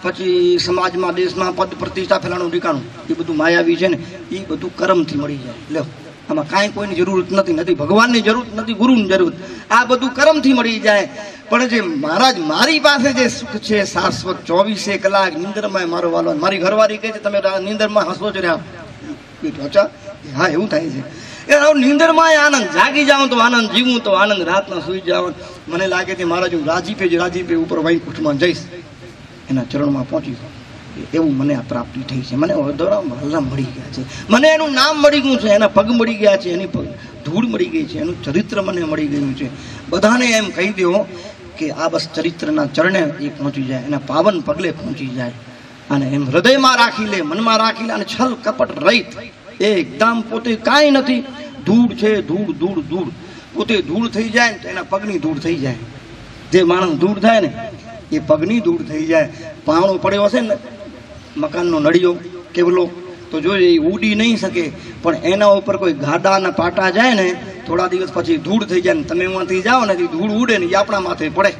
પછી સમાજમાં દેશમાં પદ પ્રતિષ્ઠા ફેલાણું ઠીકાણું, એ બધું માયાવી છે ને, એ બધું કર્મથી મળી જાય. લો, આમાં કાંઈ કોઈની જરૂરત નથી ભગવાનની જરૂર નથી, ગુરુની જરૂર. આ બધું કર્મથી મળી જાય. પણ જે મહારાજ મારી પાસે જે સુખ છે શાશ્વત, 24 કલાક નિંદરમાં મારો વાલો. મારી ઘરવાળી કહે છે તમે નિંદરમાં હસો જ રહ્યા. અચ્છા, હા એવું થાય છે. નિંદરમાં આનંદ, જાગી જાઉં તો આનંદ, જીવું તો આનંદ, રાતના સુઈ જાવ. મને લાગે છે મહારાજ હું રાજીપે ઉપર વૈકુંઠમાં જઈશ, એના ચરણમાં પહોંચી જાઉં. એવું મને આ પ્રાપ્તિ થઈ છે. મને ઓધોરામ વાલરામ મળી ગયા છે. મને એનું નામ મળી ગયું છે, એના પગ મળી ગયા છે, એની ધૂળ મળી ગઈ છે, એનું ચરિત્ર મને મળી ગયું છે. બધાને એમ કહી દો કે આ બસ ચરિત્રના ચરણે એ પહોંચી જાય, એના પાવન પગલે પહોંચી જાય. અને એમ હૃદયમાં રાખી લે, મનમાં રાખી લે, અને છલ કપટ રહિત એકદમ પોતે કાંઈ નથી, ધૂળ છે, ધૂળ પોતે ધૂળ થઈ જાય ને તો એના પગની ધૂળ થઈ જાય. જે માણસ ધૂળ થાય ને એ પગની ધૂળ થઈ જાય. પાવણો પડ્યો હશે ને મકાનનો નળિયો કેવલો, તો જોઈએ એ ઉડી નહીં શકે, પણ એના ઉપર કોઈ ગાડાના પાટા જાય ને થોડા દિવસ પછી ધૂળ થઈ જાય ને તમે એમાંથી જાઓ ને ધૂળ ઉડે ને એ આપણા માથે પડે.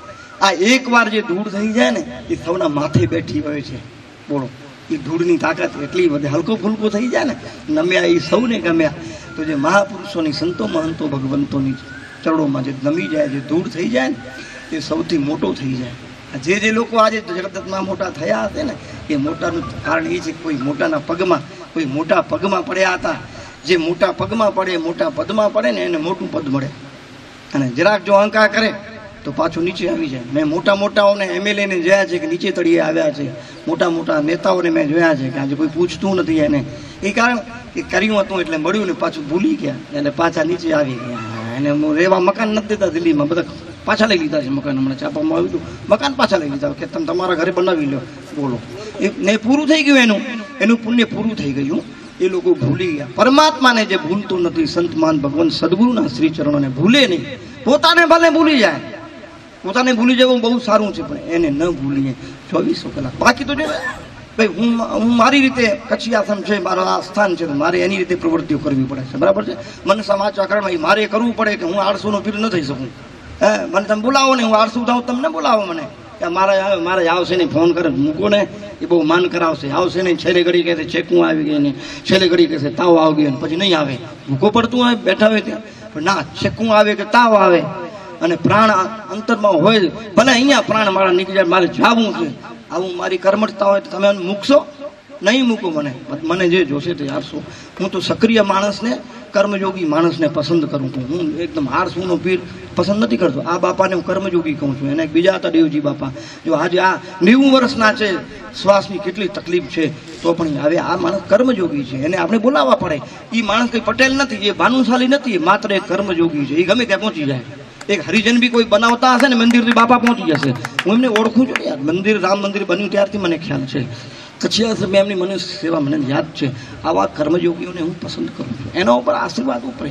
આ એકવાર જે ધૂળ થઈ જાય ને એ સૌના માથે બેઠી હોય છે. બોલો, એ ધૂળની તાકાત એટલી વધે. હલકો ફૂલકો થઈ જાય ને, નમ્યા એ સૌને ગમ્યા. તો જે મહાપુરુષોની, સંતો મહંતો ભગવંતોની ચરણોમાં જે નમી જાય, જે ધૂળ થઈ જાય ને એ સૌથી મોટો થઈ જાય. જે લોકો આજે જગતમાં મોટા થયા હશે ને એ મોટાનું કારણ એ છે કોઈ મોટાના પગમાં, કોઈ મોટા પગમાં પડ્યા હતા. જે મોટા પગમાં પડે, મોટા પદમાં પડે ને એને મોટું પદ મળે. અને જરાક જો અહંકાર કરે તો પાછું નીચે આવી જાય. મેં મોટાઓને MLAને જોયા છે કે નીચે તળિયે આવ્યા છે. મોટા નેતાઓને મેં જોયા છે કે આજે કોઈ પૂછતું નથી એને. એ કારણ કે કર્યું હતું એટલે મળ્યું ને પાછું ભૂલી ગયા એટલે પાછા નીચે આવી ગયા. એને રહેવા મકાન નથી દેતા દિલ્હીમાં, બધા પાછા લઈ લીધા છે મકાન. હમણાં છાપામાં આવ્યું હતું, મકાન પાછા લઈ લીધા કે તમે તમારા ઘરે બનાવી લો. બોલો, ને પૂરું થઈ ગયું, એનું પુણ્ય પૂરું થઈ ગયું. એ લોકો ભૂલી ગયા. પરમાત્માને જે ભૂલતું નથી, સંતમાન ભગવાન સદગુરુના શ્રી ચરણોને ભૂલે નહીં. પોતાને ભલે ભૂલી જાય, પોતાને ભૂલી જવું બહુ સારું છે, પણ એને ન ભૂલીએ 24 કલાક. બાકી તો જો ભાઈ હું મારી રીતે કચ્છી આશ્રમ છે, મારું આ સ્થાન છે, તો મારે એની રીતે પ્રવૃત્તિઓ કરવી પડે છે. બરાબર છે. મને સમાજ આકરણમાં મારે કરવું પડે કે હું 800નો પીર ન થઈ શકું. મને તમે બોલાવો ને, હું 800 થાઉં, તમને બોલાવો મને કે મારે આવશે ને, ફોન કરે મૂકો ને, એ બહુ માન કરાવશે. આવશે ને છેલ્લે ઘડી કહેશે ચેકું આવી ગઈ ને, છેલ્લે ઘડી કહેશે તાવ આવી ગયો, પછી નહીં આવે. ભૂકો પડતું હોય બેઠા હોય ત્યાં, પણ ના, ચેકું આવે કે તાવ આવે અને પ્રાણ અંતરમાં હોય, ભલે અહીંયા પ્રાણ મારા નીકળી જાય, મારે જાવું છે, આવું મારી કર્મઠતા હોય તો તમે મૂકશો? નહીં મૂકો. મને જે જોશે તે આપશો. હું તો સક્રિય માણસને, કર્મયોગી માણસને પસંદ કરું છું. હું એકદમ 800નો પીર પસંદ નથી કરતો. આ બાપાને હું કર્મયોગી કહું છું. એને બીજા હતા દેવજી બાપા, જો આજે આ 90 વર્ષના છે, શ્વાસની કેટલી તકલીફ છે, તો પણ હવે આ માણસ કર્મયોગી છે, એને આપણે બોલાવવા પડે. એ માણસ કંઈ પટેલ નથી, એ ભાનુશાલી નથી, એ માત્ર એક કર્મયોગી છે. એ ગમે ત્યાં પહોંચી જાય. એક હરિજન બી કોઈ બનાવતા હશે ને મંદિરથી બાપા પહોંચી જશે. હું એમને ઓળખું છું યાર. મંદિર, રામ મંદિર બન્યું ત્યારથી મને ખ્યાલ છે. કચ્છી આશ્રમ એમની મને સેવા મને યાદ છે. આવા કર્મયોગીઓને હું પસંદ કરું છું. એના ઉપર આશીર્વાદ ઉપરે.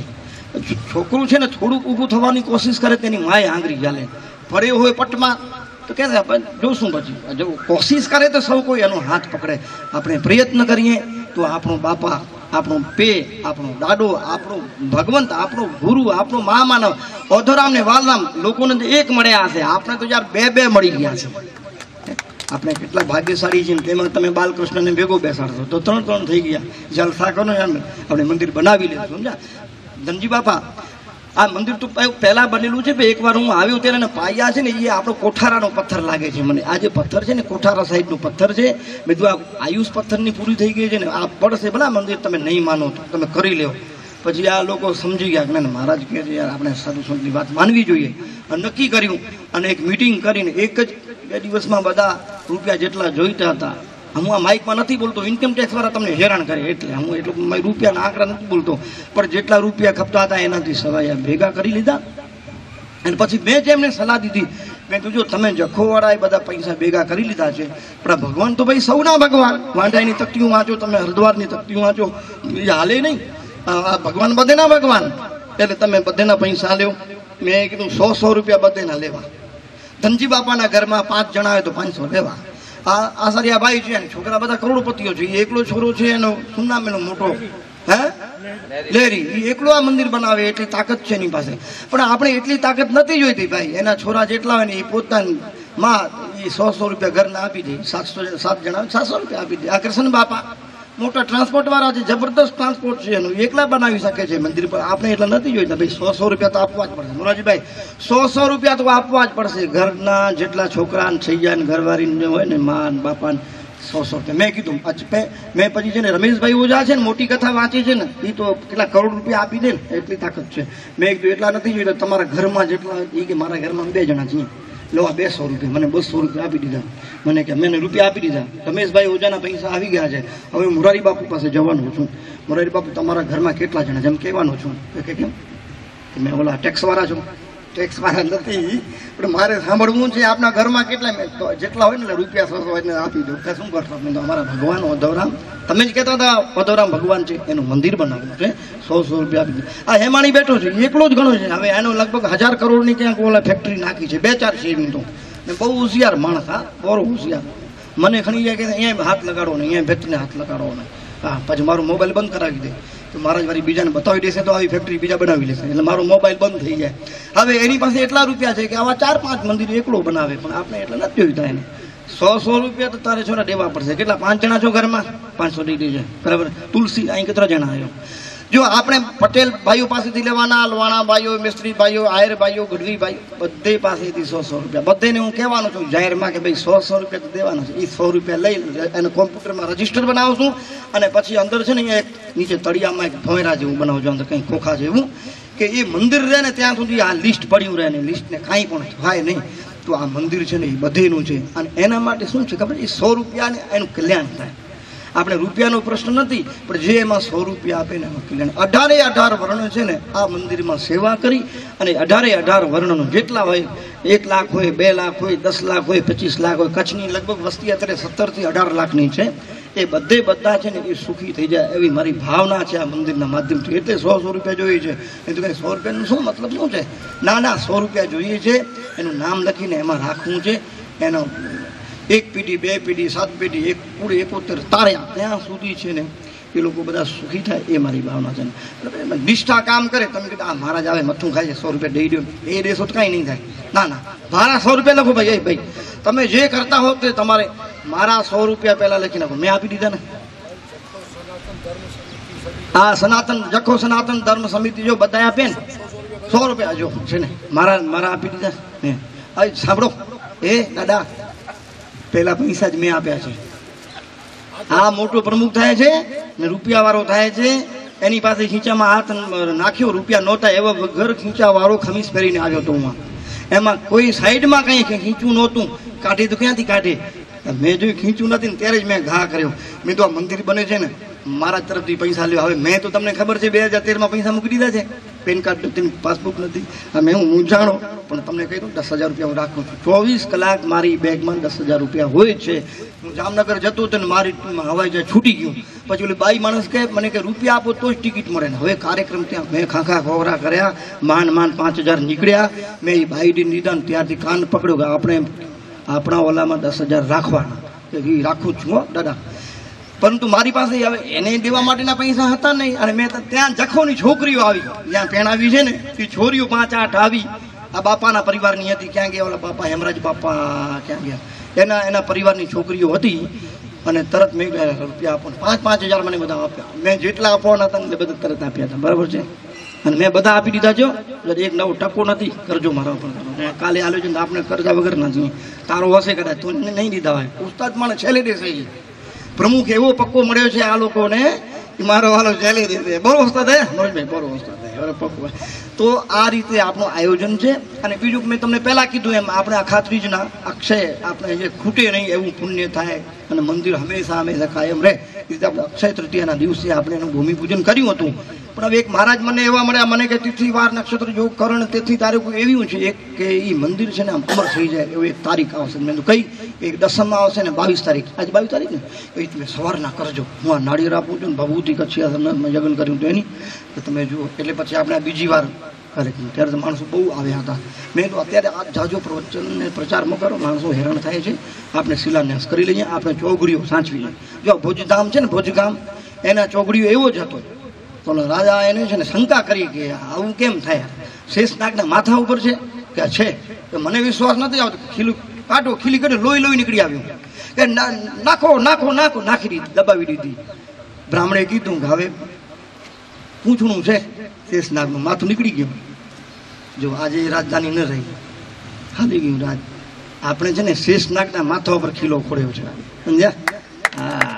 છોકરું છે ને થોડુંક ઊભું થવાની કોશિશ કરે તેની માએ આંગળી ચાલે. પડ્યો હોય પટમાં તો કહે જોશું પછી. જો કોશિશ કરે તો સૌ કોઈ એનો હાથ પકડે. આપણે પ્રયત્ન કરીએ તો આપણો બાપા, આપણો પે, આપણો દાડો, આપણો ભગવંત, આપણો ગુરુ, આપણો મહામાનવ ઓધોરામ ને વાલરામ લોકોને તો એક મળ્યા હશે. આપણે તો યાર બે મળી ગયા છે. આપણે કેટલા ભાગ્યશાળી છીએ. તેમાં તમે બાલકૃષ્ણને ભેગો બેસાડશો તો 3 થઈ ગયા. જલસા કરો એમ આપણે મંદિર બનાવી લેશું. સમજ્યા ધનજી બાપા? આ મંદિર તો પહેલા બનેલું છે. એકવાર હું આવ્યો ત્યારે પાયા છે ને, એ આપણો કોઠારાનો પથ્થર લાગે છે મને. આ જે પથ્થર છે ને, કોઠારા સાઈડનો પથ્થર છે. બધું આ આયુષ પથ્થરની પૂરી થઈ ગઈ છે ને, આ પડશે ભલા મંદિર. તમે નહીં માનો તો તમે કરી લ્યો. પછી આ લોકો સમજી ગયા કે મહારાજ કહે છે યાર આપણે સાધુ સંતની વાત માનવી જોઈએ. નક્કી કર્યું અને એક મિટિંગ કરીને 1 દિવસમાં બધા રૂપિયા જેટલા જોઈતા હતા. હું આ માઇકમાં નથી બોલતો, ઇન્કમ ટેક્સ વાળા તમને હેરાન કરે એટલે હું એટલું રૂપિયાના આંકડા નથી બોલતો, પણ જેટલા રૂપિયા ખપતા હતા એનાથી સવાયા ભેગા કરી લીધા. અને પછી મેં જે એમને સલાહ દીધી, મેં તો જો તમે જખોવાળા એ બધા પૈસા ભેગા કરી લીધા છે, પણ ભગવાન તો ભાઈ સૌના ભગવાન. વાંઢાઈની તકતીઓ વાંચો તમે, હરિદ્વારની તકતીઓ વાંચો, એ હાલે નહીં. આ ભગવાન બધેના ભગવાન, એટલે તમે બધેના પૈસા લ્યો. મેં કીધું 100 રૂપિયા બધેના લેવા. ધનજી બાપાના ઘરમાં 5 જણા હોય તો 500 લેવા. આ આસારિયા ભાઈ છે, છોકરા બધા કરોડપતિઓ છે. એકલો છોરો છે એનો શું નામ એનો મોટો, હે લેરી, એ એકલો આ મંદિર બનાવે એટલી તાકાત છે એની પાસે. પણ આપણે એટલી તાકાત નથી જોઈતી ભાઈ. એના છોરા જેટલા હોય ને એ પોતાની માં એ 100 રૂપિયા ઘરના આપી દે. 7 જણા 700 રૂપિયા આપી દે. આ કૃષ્ણ બાપા મોટા ટ્રાન્સપોર્ટ વાળા છે, જબરદસ્ત ટ્રાન્સપોર્ટ છે એનું, એકલા બનાવી શકે છે મંદિર પર. આપણે એટલા નથી જોઈતા ભાઈ. 100 રૂપિયા તો આપવા જ પડશે મોરાજીભાઈ, 100 રૂપિયા તો આપવા જ પડશે. ઘરના જેટલા છોકરા છૈયા ને ઘરવાળી હોય ને માં બાપા 100 રૂપિયા. મેં કીધું મેં પછી છે ને રમેશભાઈ ઓઝા છે ને મોટી કથા વાંચી છે ને, એ તો કેટલા કરોડ રૂપિયા આપી દે ને એટલી તાકાત છે. મેં કીધું એટલા નથી જોઈતા. તમારા ઘરમાં જેટલા, એ કે મારા ઘરમાં 2 જણા છીએ, લો 200 રૂપિયા. મને 200 રૂપિયા આપી દીધા. મને કે મેં રૂપિયા આપી દીધા. રમેશભાઈ ઓઝાના પૈસા આવી ગયા છે. હવે મોરારી બાપુ પાસે જવાનું છું. મોરારી બાપુ તમારા ઘરમાં કેટલા જણા, જેમ કહેવાનું છું. કે કેમ? મેં ઓલા ટેક્સવાળા છું. ટેક્સવાળા નથી, પણ મારે સાંભળવું છે આપના ઘરમાં કેટલા. મેં તો જેટલા હોય ને એટલે રૂપિયા 100 હોય ને આપી દો. કે શું કરશો? મેં તો અમારા ભગવાન ઓધવરામ, તમે જ કહેતા હતા ઓધવરામ ભગવાન છે, એનું મંદિર બનાવવું છે, 100 રૂપિયા આપી દો. આ હેમાણી બેઠો છે, એકલો જ ઘણો છે. હવે એનો લગભગ 1000 કરોડની ક્યાંક ઓલા ફેક્ટરી નાખી છે, 2-4 શેરની. તો બહુ હોશિયાર માણસ, હા બહુ હોશિયાર. મને ખણી જાય કે અહીંયા હાથ લગાડો ને, અહીંયા ભેટને હાથ લગાડો ને. હા, પછી મારો મોબાઈલ બંધ કરાવી દે તો મહારાજ વાળી બીજાને બતાવી દેશે તો આવી ફેક્ટરી બીજા બનાવી લેશે, એટલે મારો મોબાઈલ બંધ થઈ જાય. હવે એની પાસે એટલા રૂપિયા છે કે આવા 4-5 મંદિર એકલો બનાવે, પણ આપણે એટલે નથી જોઈતા એને. 100 રૂપિયા તો તારે છોરા દેવા પડશે. કેટલા 5 જણા છો ઘરમાં? 500 દઈ દેજે, બરાબર. તુલસી અહીં કેટલા જણા આવ્યો? જો આપણે પટેલ ભાઈઓ પાસેથી લેવાના, લવાણા ભાઈઓ, મિસ્ત્રી ભાઈઓ, આયર ભાઈઓ, ગઢવી ભાઈઓ, બધે પાસેથી 100 રૂપિયા. બધેને હું કહેવાનું છું જાહેરમાં કે ભાઈ 100 રૂપિયા તો દેવાનું છે. એ 100 રૂપિયા લઈ એને કોમ્પ્યુટરમાં રજીસ્ટર બનાવું છું, અને પછી અંદર છે ને અહીંયા એક નીચે તળિયામાં એક ભોંયરા જેવું બનાવજો, અંદર કંઈ ખોખા જેવું, કે એ મંદિર રહે ને ત્યાં સુધી આ લિસ્ટ પડ્યું રહે ને, લિસ્ટને કાંઈ પણ થાય નહીં. તો આ મંદિર છે ને એ બધેનું છે, અને એના માટે શું છે ખબર? એ 100 રૂપિયાને એનું કલ્યાણ થાય. આપણે રૂપિયાનો પ્રશ્ન નથી, પણ જે એમાં 100 રૂપિયા આપે ને એમાં કલ્યાણ. 18 વર્ણ છે ને આ મંદિરમાં સેવા કરી, અને 18 વર્ણનો જેટલા હોય, 1 લાખ હોય, 2 લાખ હોય, 10 લાખ હોય, 25 લાખ હોય. કચ્છની લગભગ વસ્તી અત્યારે 17 થી 18 લાખની છે. એ બધા છે ને એ સુખી થઈ જાય એવી મારી ભાવના છે આ મંદિરના માધ્યમથી. એટલે 100 રૂપિયા જોઈએ છે. એ તો કંઈ 100 રૂપિયાનું શું મતલબ શું છે? ના 100 રૂપિયા જોઈએ છે. એનું નામ લખીને એમાં રાખવું છે. એનો 1 પેઢી 2 પેઢી 7 પેઢી 1 પૂરે 71 તાર્યા ત્યાં સુધી છે ને એ લોકો બધા સુખી થાય, એ મારી ભાવના છે. ને નિષ્ઠા કામ કરે. તમે કીધું આ મહારાજ આવે મથું ખાય છે, 100 રૂપિયા દઈ દો, એ દેશો તો કાંઈ નહીં થાય. ના મારા 100 રૂપિયા લખો ભાઈ. ભાઈ તમે જે કરતા હો તે તમારે મારા 100 રૂપિયા પહેલા લખી નાખો. મેં આપી દીધા ને. હા, જખો સનાતન ધર્મ સમિતિ જો બધા આપે ને 100 રૂપિયા જો છે ને મારા આપી દીધા. સાંભળો દાદા, પેલા પૈસા જ મેં આપ્યા છે. આ મોટો પ્રમુખ થાય છે ને રૂપિયા વાળો થાય છે, એની પાસે ખીચામાં હાથ નાખ્યો, રૂપિયા નહોતા એવા ઘર ખીચા વાળો ખમીસ પહેરીને આવ્યો હતો હું. એમાં કોઈ સાઈડમાં કંઈ ખીંચવું નહોતું. કાઢી તો ક્યાંથી કાઢે? મેં જોયું ખીંચવું નથી ને ત્યારે જ મેં ઘા કર્યો. મેં તો આ મંદિર બને છે ને મારા તરફથી પૈસા લ્યો. હવે મેં તો તમને ખબર છે 2013માં પૈસા મૂકી દીધા છે. પેન કાર્ડ નથી, પાસબુક નથી. મેં હું જાણો, પણ તમને કહી દઉં 10,000 રૂપિયા હું રાખું છું. 24 કલાક મારી બેગમાં 10,000 રૂપિયા હોય છે. હું જામનગર જતો હતો ને મારી હવાઈ જહાજ છૂટી ગયું. પછી ઓલી બાઈ માણસ કહે મને કે રૂપિયા આપો તો જ ટિકિટ મળે ને. હવે કાર્યક્રમ ત્યાં મેં ખાખા ખોરા કર્યા, માંડ 5,000 નીકળ્યા. મેં એ બાઈડી લીધા ને ત્યારથી કાન પકડ્યો કે આપણે આપણા ઓલામાં 10,000 રાખવાના. એ રાખું છું હો દાદા. પરંતુ મારી પાસે હવે એને દેવા માટેના પૈસા હતા નહીં. અને મેં ત્યાં જખોની છોકરીઓ આવી, જ્યાં પેણાવી છે ને એ છોરીઓ 5-8 આવી. આ બાપાના પરિવારની હતી. ક્યાં ગયા ઓલા બાપા? હેમરાજ બાપા ક્યાં ગયા? એના પરિવારની છોકરીઓ હતી. અને તરત મેં રૂપિયા આપો, 5,000 મને બધા આપ્યા. મેં જેટલા આપવાના હતા એટલે બધા તરત આપ્યા હતા, બરાબર છે. અને મેં બધા આપી દીધા. જો એક નવો ટકો નથી, કરજો મારા ઉપર. કાલે આલોચન આપણે કરજા વગર નથી. તારો હશે કદાચ, તું નહીં દીધા હોય. ઉસ્તાદ માણસ છેલ્લે દેશે. પ્રમુખ એવો પક્કો મળ્યો છે આ લોકોને, મારો વાલો ચાલી રીતે બરો ઉસ્તાદ હે મનોજભાઈ, બરો ઉસ્તાદ હે પક્કો. તો આ રીતે આપણું આયોજન છે. અને બીજું મેં તમને પહેલાં કીધું એમ આપણે આ ખાતરીજના અક્ષય આપણે જે ખૂટે નહીં એવું પુણ્ય થાય, અને મંદિર હંમેશા કાયમ રહે. એ રીતે આપણે અક્ષય તૃતીયાના દિવસે આપણે એનું ભૂમિપૂજન કર્યું હતું. પણ હવે એક મહારાજ મને એવા મળ્યા, મને કે તિથિ વાર નક્ષત્ર યોગ કરણ તેથી તારીખ એવી છે એક કે એ મંદિર છે ને આમ અમર થઈ જાય એવું એક તારીખ આવશે. મેં કઈ એક દસમમાં આવશે ને 22 તારીખ, આજે 22 તારીખ ને, એ તમે સવારના કરજો. હું આ નાળિયેર આપું છું ને ભભૂતિ કચ્છી તમને યજ્ઞ કર્યું તો એની તો તમે જુઓ. એટલે પછી આપણે બીજી વાર કાર્યક્રમ ત્યારે તો માણસો બહુ આવ્યા હતા. મેં તો અત્યારે આ જાજો પ્રવચનને પ્રચારમાં કરો, માણસો હેરાન થાય છે. આપણે શિલાન્યાસ કરી લઈએ, આપણે ચોગડીઓ સાચવી લઈએ. જો ભુજધામ છે ને, ભુજગામ એના ચોગડીઓ એવો જ હતો. તો રાજા એને છે ને શંકા કરી કે આવું કેમ થાય, શેષનાગના માથા ઉપર છે કે છે. તો મને વિશ્વાસ નથી આવતો. ખીલું કાઢો, ખીલી કાઢો, લોહી નીકળી આવ્યું કે નાખો નાખો નાખો, નાખી દીધી, દબાવી દીધી. બ્રાહ્મણે કીધું કે હવે પૂછણું છે, શેષનાગનું માથું નીકળી ગયું. જો આજે રાજધાની ન રહી, હાલી ગયું રાજ. આપણે છે ને શેષનાગના માથા ઉપર ખીલો ખોડ્યો છે, સમજ્યા? હા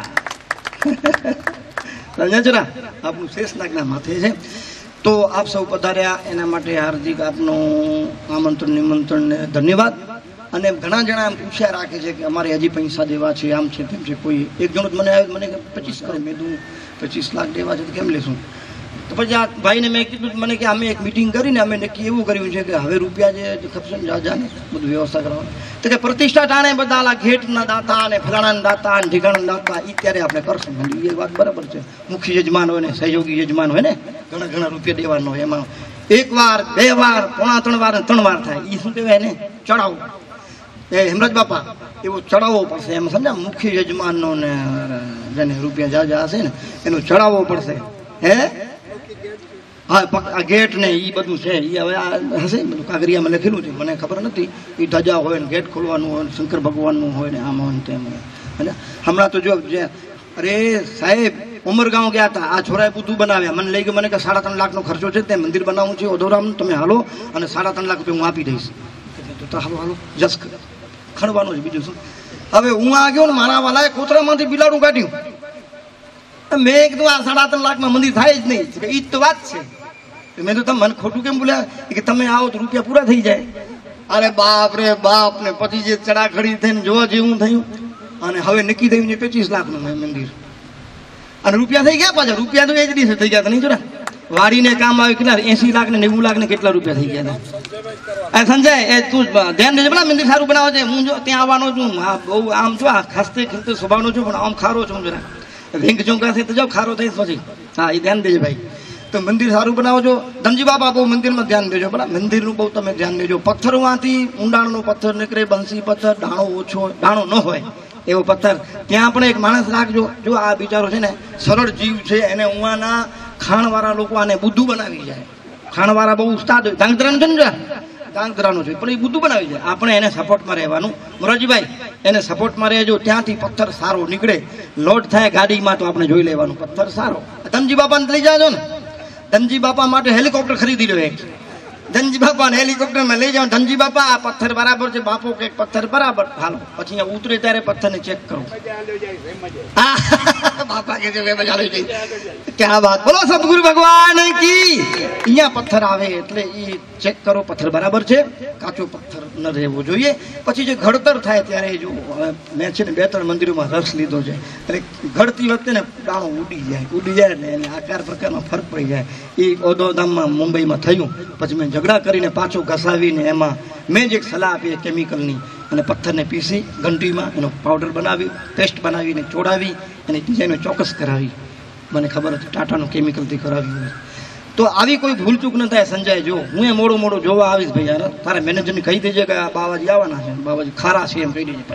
સમજ્યા જરા, આપણું શેષનાગના માથે છે. તો આપ સૌ પધાર્યા એના માટે હાર્દિક આપનું આમંત્રણ નિમંત્રણ ને ધન્યવાદ. અને ઘણા જણા એમ પૂછ્યા રાખે છે કે અમારે હજી પૈસા દેવા છે, આમ છે તેમ છે. કોઈ એક જણો મને આવ્યો, મને 25 કરો. મેં તું 25 લાખ દેવા છે તો કેમ લેશું? તો પછી આ ભાઈને મેં કીધું, મને કે અમે એક મિટિંગ કરીને અમે નક્કી એવું કર્યું છે કે હવે રૂપિયા જે ખપશે ને જાજા ને બધું વ્યવસ્થા કરવાની. તો કે પ્રતિષ્ઠા ટાણે બધા ઘેટના દાતા અને ફલાણાના દાતા અને ઢીકાણા દાતા એ ત્યારે આપણે કરશું. એ વાત બરાબર છે. મુખ્ય યજમાન હોય ને સહયોગી યજમાન હોય ને, ઘણા રૂપિયા દેવાનો હોય. એમાં 1 વાર 2 વાર 3 વાર 3 વાર થાય. એ શું કહેવાય ને, ચડાવો. એ હેમરાજ બાપા એવો ચડાવવો પડશે. એમ સમજ્યા, મુખ્ય યજમાનનો ને જેને રૂપિયા જાજા હશે ને એનો ચડાવવો પડશે. હે હા, ગેટ ને એ બધું છે. એ હવે આ હશે બધું કાગરિયામાં લખેલું છે, મને ખબર નથી. એ ધજા હોય ને ગેટ ખોલવાનું હોય, શંકર ભગવાનનું હોય ને આમ હોય ને તેમ હોય. અને હમણાં તો જો અરે સાહેબ ઉમરગાંવ ગયા હતા, આ છોરાએ બુદ્ધું બનાવ્યા. મને લઈ ગયો, મને કે 3.5 લાખનો ખર્ચો છે, તે મંદિર બનાવવું છે ઓધોરામ, તમે હાલો અને 3.5 લાખ રૂપિયા હું આપી દઈશ. તો હાલો હાલો જસ ખણવાનું છે, બીજું શું. હવે હું આ ગયો ને, મારા વાલાએ કોતરામાંથી બિલાડું કાઢ્યું. મેં કીધું આ 3.5 લાખમાં મંદિર થાય જ નહીં. એ જ તો વાત છે. મેં તો તમે મને ખોટું કેમ બોલ્યા કે તમે આવો તો રૂપિયા પૂરા થઈ જાય. અરે બાપ રે બાપ ને પછી જે ચડાખડી થઈને જોવા જેવું થયું. અને હવે નક્કી થયું છે 25 લાખનું મંદિર. અને રૂપિયા થઈ ગયા પાછા. રૂપિયા તો એ જ દિવસે થઈ ગયા. નહીં જોડા વાડીને કામ આવે કેટલા 80 લાખ ને 90 લાખ ને કેટલા રૂપિયા થઈ ગયા હતા. સંજય એ તું ધ્યાન દેજે, પેલા મંદિર સારું બનાવો છે. હું જો ત્યાં આવવાનો છું, બહુ આમ છો ખાસ્તે ખીલતે સ્વભાવનો છું, પણ આમ ખારો છું જરા. વેંગ ચોંકા તો જાઓ, ખારો થઈશ પછી. હા એ ધ્યાન દેજો ભાઈ. તો મંદિર સારું બનાવજો. ધનજી બાપા બહુ મંદિરમાં ધ્યાન દેજો, બરાબર. મંદિરનું બહુ તમે ધ્યાન દેજો. પથ્થરમાંથી ઊંડાણનો પથ્થર નીકળે, બંસી પથ્થર, દાણો ઓછો, દાણો ન હોય એવો પથ્થર. ત્યાં પણ એક માણસ રાખજો. જો આ બિચારો છે ને સરળ જીવ છે, એને ઉવાના ખાણવાળા લોકો આને બુદ્ધું બનાવી જાય. ખાણવાળા બહુ ઉસ્તાદ હોય. ધાંગધ્રાનું છે ને, ધાંગધ્રાનું છે, પણ એ બુદ્ધું બનાવી જાય. આપણે એને સપોર્ટમાં રહેવાનું. મોરારજીભાઈ એને સપોર્ટમાં રહેજો. ત્યાંથી પથ્થર સારો નીકળે, લોડ થાય ગાડીમાં તો આપણે જોઈ લેવાનું પથ્થર સારો. ધનજી બાપાને લઈ જાજો ને. ધનજી બાપા માટે હેલિકોપ્ટર ખરીદી લો એક. ધનજી બાપાને હેલિકોપ્ટરમાં લઈ જાઓ. ધનજી બાપા આ પથ્થર બરાબર છે, બાપો કે પથ્થર બરાબર, હાલો. પછી અહીંયા ઉતરે ત્યારે પથ્થરને ચેક કરો. બાપા કે ક્યાં વાત, બોલો સદગુરુ ભગવાન કી. અહીંયા પથ્થર આવે એટલે એ ચેક કરો પથ્થર બરાબર છે, કાચો પથ્થર ન રહેવો જોઈએ. પછી જે ઘડતર થાય ત્યારે જો મેં છે ને 2-3 મંદિરોમાં રસ લીધો છે. એટલે ઘડતી વખતે ને દાણો ઉડી જાય ને એને આકાર પ્રકારનો ફરક પડી જાય. એ ઓધોધામમાં મુંબઈમાં થયું. પછી મેં ઝઘડા કરીને પાછો ઘસાવીને એમાં મેં જ એક સલાહ આપી કેમિકલની, અને પથ્થરને પીસી ઘંટીમાં એનો પાવડર બનાવી, પેસ્ટ બનાવીને ચોડાવી અને ડિઝાઇનો ચોક્કસ કરાવી. મને ખબર હતી ટાટાનું કેમિકલથી કરાવ્યું હોય. તો આવી કોઈ ભૂલચૂક ન થાય. સંજય જો હું એ મોડું જોવા આવીશ ભાઈ. યાર તારા મેનેજરને કહી દેજે કે આ બાવાજી આવવાના છે, બાવાજી ખારા છે એમ કહી દેજે.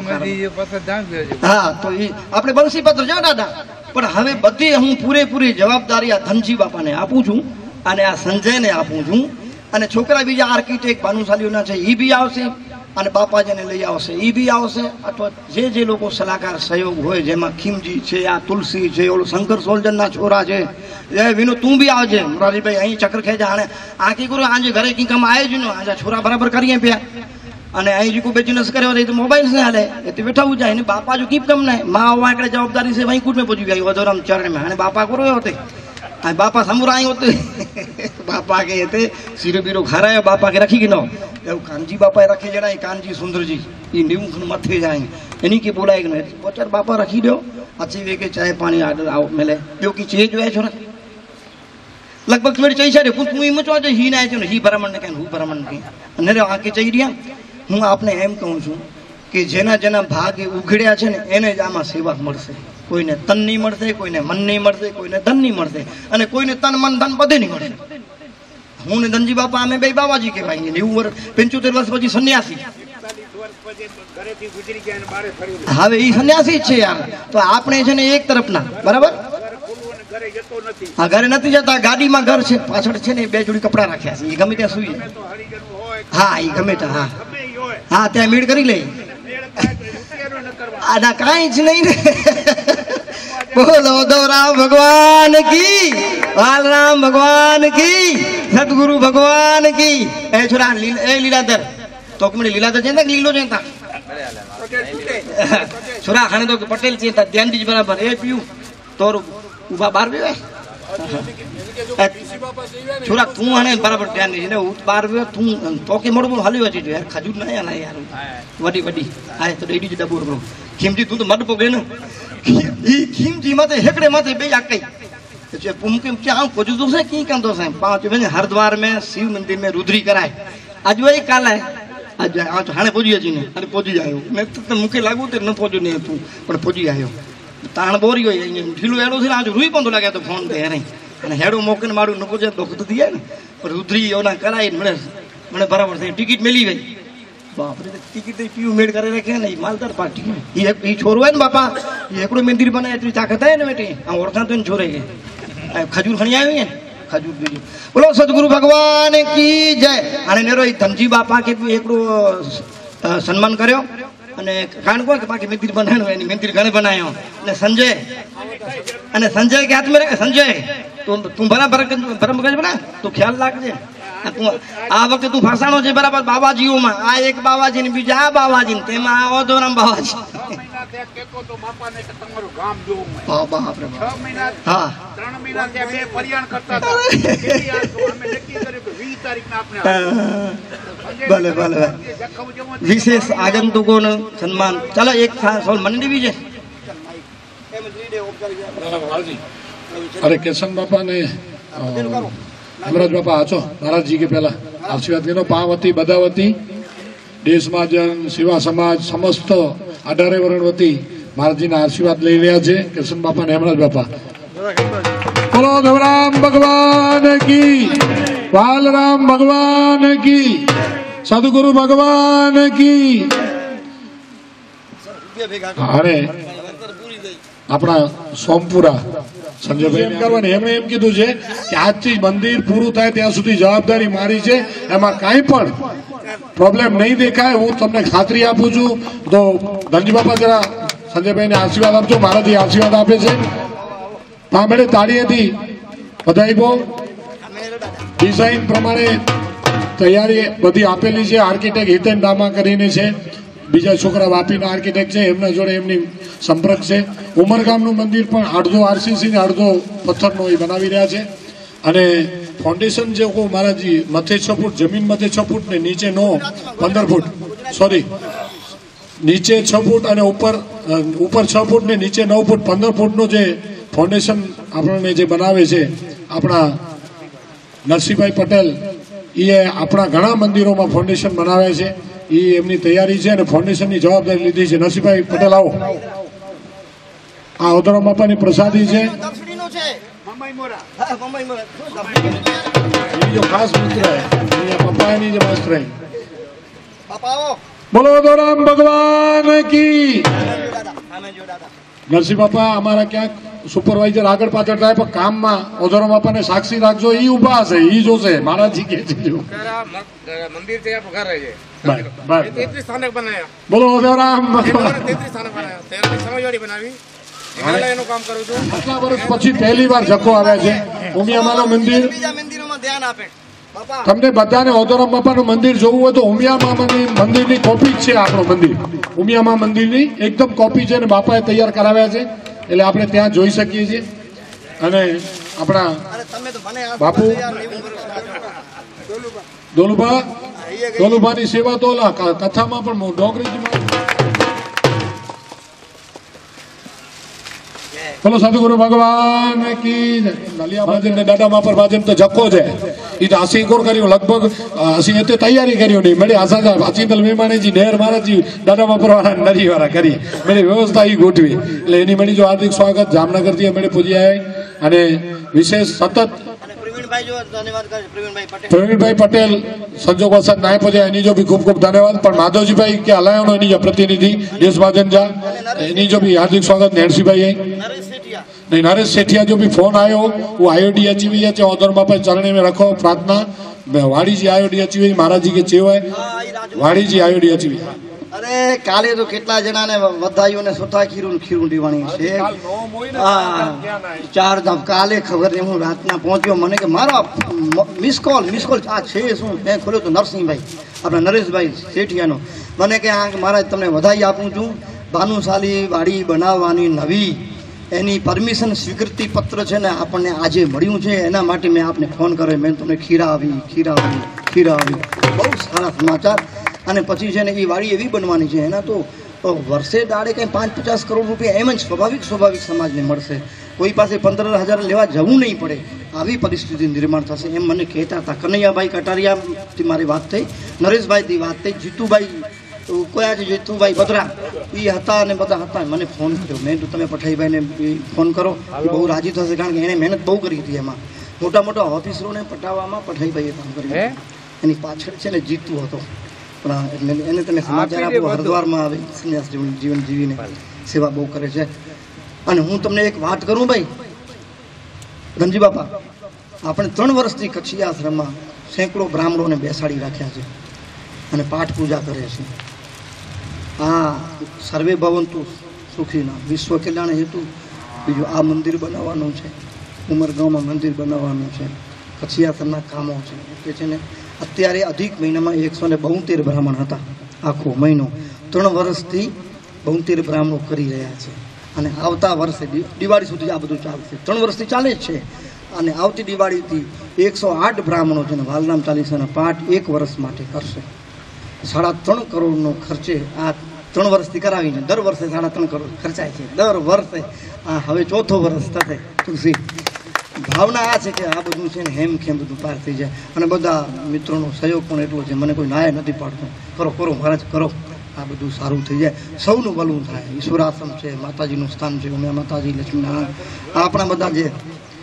હા તો એ આપણે બંસી પત્ર જો દાદા. પણ હવે બધી હું પૂરેપૂરી જવાબદારી આ ધનજી બાપાને આપું છું અને આ સંજયને આપું છું. અને છોકરા બીજા આર્કિટેક્ટ ભાનુશાલીઓના છે એ બી આવશે, અને બાપાજીને લઈ આવશે એ બી આવશે. અથવા જે લોકો સલાહકાર સહયોગ હોય, જેમાં ખીમજી છે, આ તુલસી છે, ઓલો શંકર સોલ્જરના છોરા છે, એ વિનુ તું બી આવજે. મોરારીભાઈ અહીં ચક્ર ખેંચા હાણે આંકી કરો. આજે ઘરે કંઈ કામ આવે જ ન, આજે છોરા બરાબર કરીએ પ્યા. અને અહીં જો કોઈ બિઝનેસ કર્યો તો મોબાઈલ से हाले तो बैठा हो जाए बापा जो कीप कम ना माँ वहाँ जवाबदारी से वहीं कूट में पहुंच गई वधोराम चरण में हाँ बापा को होते बापा समुराई होते बापा के थे सीरो बीरो खा रहा है बापा के रखी कि न कानजी बापा रखे जना कानजी सुंदर जी ये नींव मथे जाएंगे इन्हीं की बोला एक बोचर बापा रखी दो अच्छी वे के चाय पानी आर्डर आओ मिले जो की चीज जो है छोरा લગભગ થોડી ચઈ છે હું એમ ચો હી ના છે હી ભરામણ ને કે હું ભરામણ કે અને રે આકે ચઈ રહ્યા હું આપને એમ કહું છું કે જેના જેના ભાગ ઉઘડ્યા છે ને એને જ આમાં સેવા મળશે. કોઈને તન નહીં મળશે, કોઈને મન નહીં મળશે, કોઈને ધન નહીં મળશે, અને કોઈને તન મન ધન બધે નહીં મળશે. હું ને ધનજી બાપા અમે બે બાવાજી કહેવાય. 90 વર્ષ 75 વર્ષ પછી સંન્યાસી. હવે એ સંન્યાસી જ છે યાર. તો આપણે છે ને એક તરફના બરાબર. હા, ઘરે નથી જતા, ગાડીમાં ઘર છે, પાછળ છે ને 2 જોડી કપડા રાખ્યા છે, એ ગમે ત્યાં સુઈ. હા, એ ગમે ત્યાં. હા હા, ત્યાં મેળ કરી લે. આના કાંઈ જ નહીં ને. બોલો ઉદ્ધવરામ ભગવાન કી, બાલરામ ભગવાન કી, સદગુરુ ભગવાન કી. એ છોરા એ લીલાધર તોકમણી લીલાધર છે ને લીલો છે છોરા ખાને તો પટેલ છે ધ્યાન દીજ બરાબર. એ પીયું તોર ઉભા બાર પીવે છોરા તું હને બરાબર ધ્યાન દીજ ને બાર પીવે તું તો કે મોડું હાલી વાંચી જો યાર. ખજૂર ના યાર વડી વડી. હા તો ડેડી ડબો કરો ખીમજી તું તો મડ પોગે ને ઈ ખીમજી માથે હેકડે માથે બે આ કઈ मुमकिन क्या कुछ दूसरे की काम तो साहब 5 बजे हरिद्वार में शिव मंदिर में रुद्री कराए. आज वही काल है. आज आज हाणे पहुंची जी ने अरे पहुंची आयो मैं तो मुखे लागू ते न पहुंचो ने तू पण पहुंची आयो. ताण बोरी होय ढीलो एडो थी आज रुई पंदो लागे तो फोन पे रे અને હેડો મોકન માડું ન પહોંચે તો ખુદ દિયા ને પણ रुद्री ઓના કરાઈ મને મને બરાબર થઈ ટિકિટ મેલી ગઈ. બાપ રે ટિકિટ તો પીયુ મેડ કરે રાખે ને માલદાર પાર્ટી ઈ છોરો હોય ને બાપા ઈ એકડો મંદિર બનાય એટલી તાકાત હે ને બેટી આ ઓળખાણ તો છોરે કે ખજૂર ખણી આવી ને ખજૂર બીજું. બોલો સદગુરુ ભગવાન કી જય. અને નેરો ધનજી બાપા કે એકડો સન્માન કર્યો અને કારણ કોઈ કે બાકી મંદિર બનાવ્યું એની મંદિર ઘણે બનાવ્યો. અને સંજય કે હાથ મેં સંજય તું બરાબર બરાબર બના તું ખ્યાલ રાખજે. તું આ વખતે તું ફસાણો છે બરાબર બાબાજીઓમાં. આ એક બાબાજી ને બીજા આ બાબાજી ને તેમાં આ ઓધોરામ બાબાજી. હા ભલે ભલે વિશેષ આગંતુકોનું સન્માન. ચાલો એક સોલ મને દેવી છે. अरे किशन बापा ने हेमराज बापा आचो महाराज जी के पहला आशीर्वाद करो. पावती बदावती देशमाजन सेवा समाज समस्त 18 वरण वती महाराज जी आशीर्वाद लई रह्या छे. किशन बापा ने हेमराज बापा बोलो उद्धवराम भगवान की, बालराम भगवान की, सदगुरु भगवान की. अरे આપણા સોમપુરા સંજયભાઈ એમ કરવાની એમણે એમ કીધું છે કે આજથી મંદિર પૂરું થાય ત્યાં સુધી જવાબદારી મારી છે. એમાં કાંઈ પણ પ્રોબ્લેમ નહીં દેખાય હું તમને ખાતરી આપું છું. તો ધનજી બાપા જરા સંજયભાઈને આશીર્વાદ આપજો. મારાથી આશીર્વાદ આપે છે. તામેડે તાળીએથી બધાઈ બહુ ડિઝાઇન પ્રમાણે તૈયારી બધી આપેલી છે. આર્કિટેક્ટ હિતેન ડામા કરીને છે. બીજા છોકરા વાપીના આર્કિટેક્ટ છે એમના જોડે એમની સંપર્ક છે. ઉમરગામનું મંદિર પણ અડધો આરસીસી ને અડધો પથ્થરનો એ બનાવી રહ્યા છે. અને ફાઉન્ડેશન જે કહું મહારાજજી મથે 6 ફૂટ જમીન મથે 6 ફૂટ ને નીચે 15 ફૂટ સોરી નીચે 6 ફૂટ અને ઉપર 6 ફૂટ ને નીચે 9 ફૂટ 15 ફૂટનું જે ફાઉન્ડેશન આપણને જે બનાવે છે આપણા નરસિંહભાઈ પટેલ એ આપણા ઘણા મંદિરોમાં ફાઉન્ડેશન બનાવે છે. એ એમની તૈયારી છે અને ફાઉન્ડેશનની જવાબદારી લીધી છે. નરસિંહભાઈ પટેલ આવો. આ ઉદ્ધવરામ બાપાની પ્રસાદી છે. જો ખાસ મિત્ર પપ્પાની જે માસ્ટર બોલો ઉદ્ધવરામ ભગવાન કી. નરસિંહ બાપા અમારા ક્યાંક સુપરવાઇઝર આગળ પાછળ થાય પણ કામમાં ઉદ્ધવરામ બાપાને સાક્ષી રાખજો. એ ઉભા છે એ જોશે મહારાજજી કે છે મંદિર છે ઘર રહે છે. બોલો ઉદ્ધવરામ સમજવાડી બનાવી હિમાલયનું કામ કરું છું. આટલા વર્ષ પછી પહેલી વાર જખો આવ્યા છે. ઉમિયામાનું મંદિર તમને બધાને ઉદ્ધવરામ બાપાનું મંદિર જોવું હોય તો ઉમિયામા મંદિરની કોપી જ છે. આપણું મંદિર ઉમિયામા મંદિરની એકદમ કોપી છે અને બાપાએ તૈયાર કરાવ્યા છે એટલે આપણે ત્યાં જોઈ શકીએ છીએ. અને આપણા બાપુ દોલુભાની સેવા તો કથામાં પણ ડોંગરીજીમાં બોલો સદગુરુ ભગવાન કી જય. નલિયા ભાજન ને દાદા માપર ભાજન તો જક્કો છે. ઈ તો આસી કોર કર્યું લગભગ આસી એતે તૈયારી કર્યું નહીં મળે આસા આચીતલ મહેમાનજી નેર મહારાજજી દાદા માપર વાળા નરી વાળા કરી મેળી વ્યવસ્થા ઈ ગોઠવી એટલે એની મળી જો હાર્દિક સ્વાગત જામનગર થી મેળે પૂજ્યા અને વિશેષ સતત પ્રવીણભાઈ પટેલ સંજોગ વરસાદ નાય પહોંચ્યા એની જો બી ખૂબ ખૂબ ધન્યવાદ પણ માધવજીભાઈ કે હલાયનો એની જો પ્રતિનિધિ દેશ ભાજન જા એની जो भी हार्दिक स्वागत नरसी भाई है नहीं नरेश सेठिया जो भी फोन आयो वो आईओडी अची हुई है उधर मापे चरणे में रखो प्रार्थना वाड़ी जी आईओडी अची हुई महाराज जी के चेव है वाड़ी जी आईओडी अची हुई अरे काले तो કેટલા જણાને વધાઈઓને સુતા ખીરું ખીરું દીવાની છે હા 4 ધામ કાલે ખબર ને હું રાતના પહોંચ્યો મને કે મારો મિસ કોલ આ છે શું મેં ખોલ્યો તો નરસિંહભાઈ આપણા નરેશભાઈ સેઠિયાનો મને કે આ મહારાજ તમને વધાઈ આપું છું ભાનુશાલી વાડી બનાવવાની નવી એની પરમિશન સ્વીકૃતિ પત્ર છે ને આપણને આજે મળ્યું છે એના માટે મેં આપને ફોન કર્યો મેં તમને ખીરા આવી બહુ સારા સમાચાર અને પછી છે ને એ વાડી એવી બનવાની છે એના તો વર્ષે દાડે કંઈ 5-50 કરોડ રૂપિયા એમ જ સ્વાભાવિક સમાજને મળશે કોઈ પાસે 15,000 લેવા જવું નહીં પડે આવી પરિસ્થિતિ નિર્માણ થશે એમ મને કહેતા હતા કનૈયાભાઈ કટારિયાથી મારી વાત થઈ નરેશભાઈથી વાત થઈ જીતુભાઈ કોયા છે જીતુભાઈ બદરા એ હતા અને બધા હતા મને ફોન કર્યો મેં તો તમે પઠાઈભાઈને ફોન કરો બહુ રાજી થશે કારણ કે એણે મહેનત બહુ કરી હતી એમાં મોટા ઓફિસરોને પટાવવામાં પઠાઈભાઈએ કામ કર્યું એની પાછળ છે ને જીતુ હતો પણ એને તમે સમાચાર આપો હરદ્વારમાં આવે સંન્યાસ જીવન જીવીને સેવા બહુ કરે છે અને હું તમને એક વાત કરું ભાઈ ધનજી બાપા આપણે 3 વર્ષથી કચ્છી આશ્રમમાં સેંકડો બ્રાહ્મણોને બેસાડી રાખ્યા છે અને પાઠ પૂજા કરે છે આ સર્વે ભવંતુ સુખીના વિશ્વ કલ્યાણ હેતુ બીજું આ મંદિર બનાવવાનું છે ઉમરગાંવમાં મંદિર બનાવવાનું છે કચ્છી આશ્રમના કામો છે કે છે ને અત્યારે અધિક મહિનામાં 172 બ્રાહ્મણ હતા આખો મહિનો 3 વર્ષથી 72 બ્રાહ્મણો કરી રહ્યા છે અને આવતા વર્ષે દિવાળી સુધી આ બધું ચાલશે 3 વર્ષથી ચાલે જ છે અને આવતી દિવાળીથી 108 બ્રાહ્મણો છે ને વાલરામ ચાલીસાના પાઠ 1 વર્ષ માટે કરશે 3.5 કરોડનો ખર્ચે આ 3 વર્ષથી કરાવીને દર વર્ષે 3.5 કરોડ ખર્ચાય છે દર વર્ષે આ હવે 4થું વર્ષ થશે તુલસી ભાવના આ છે કે આ બધું છે ને હેમખેમ બધું પાર થઈ જાય અને બધા મિત્રોનો સહયોગ પણ એટલો છે મને કોઈ નાય નથી પાડતો કરો મહારાજ કરો આ બધું સારું થઈ જાય સૌનું ભલું થાય ઈશ્વરાશ્રમ છે માતાજીનું સ્થાન છે ઉમિયા માતાજી લક્ષ્મીનારાયણ આપણા બધા જે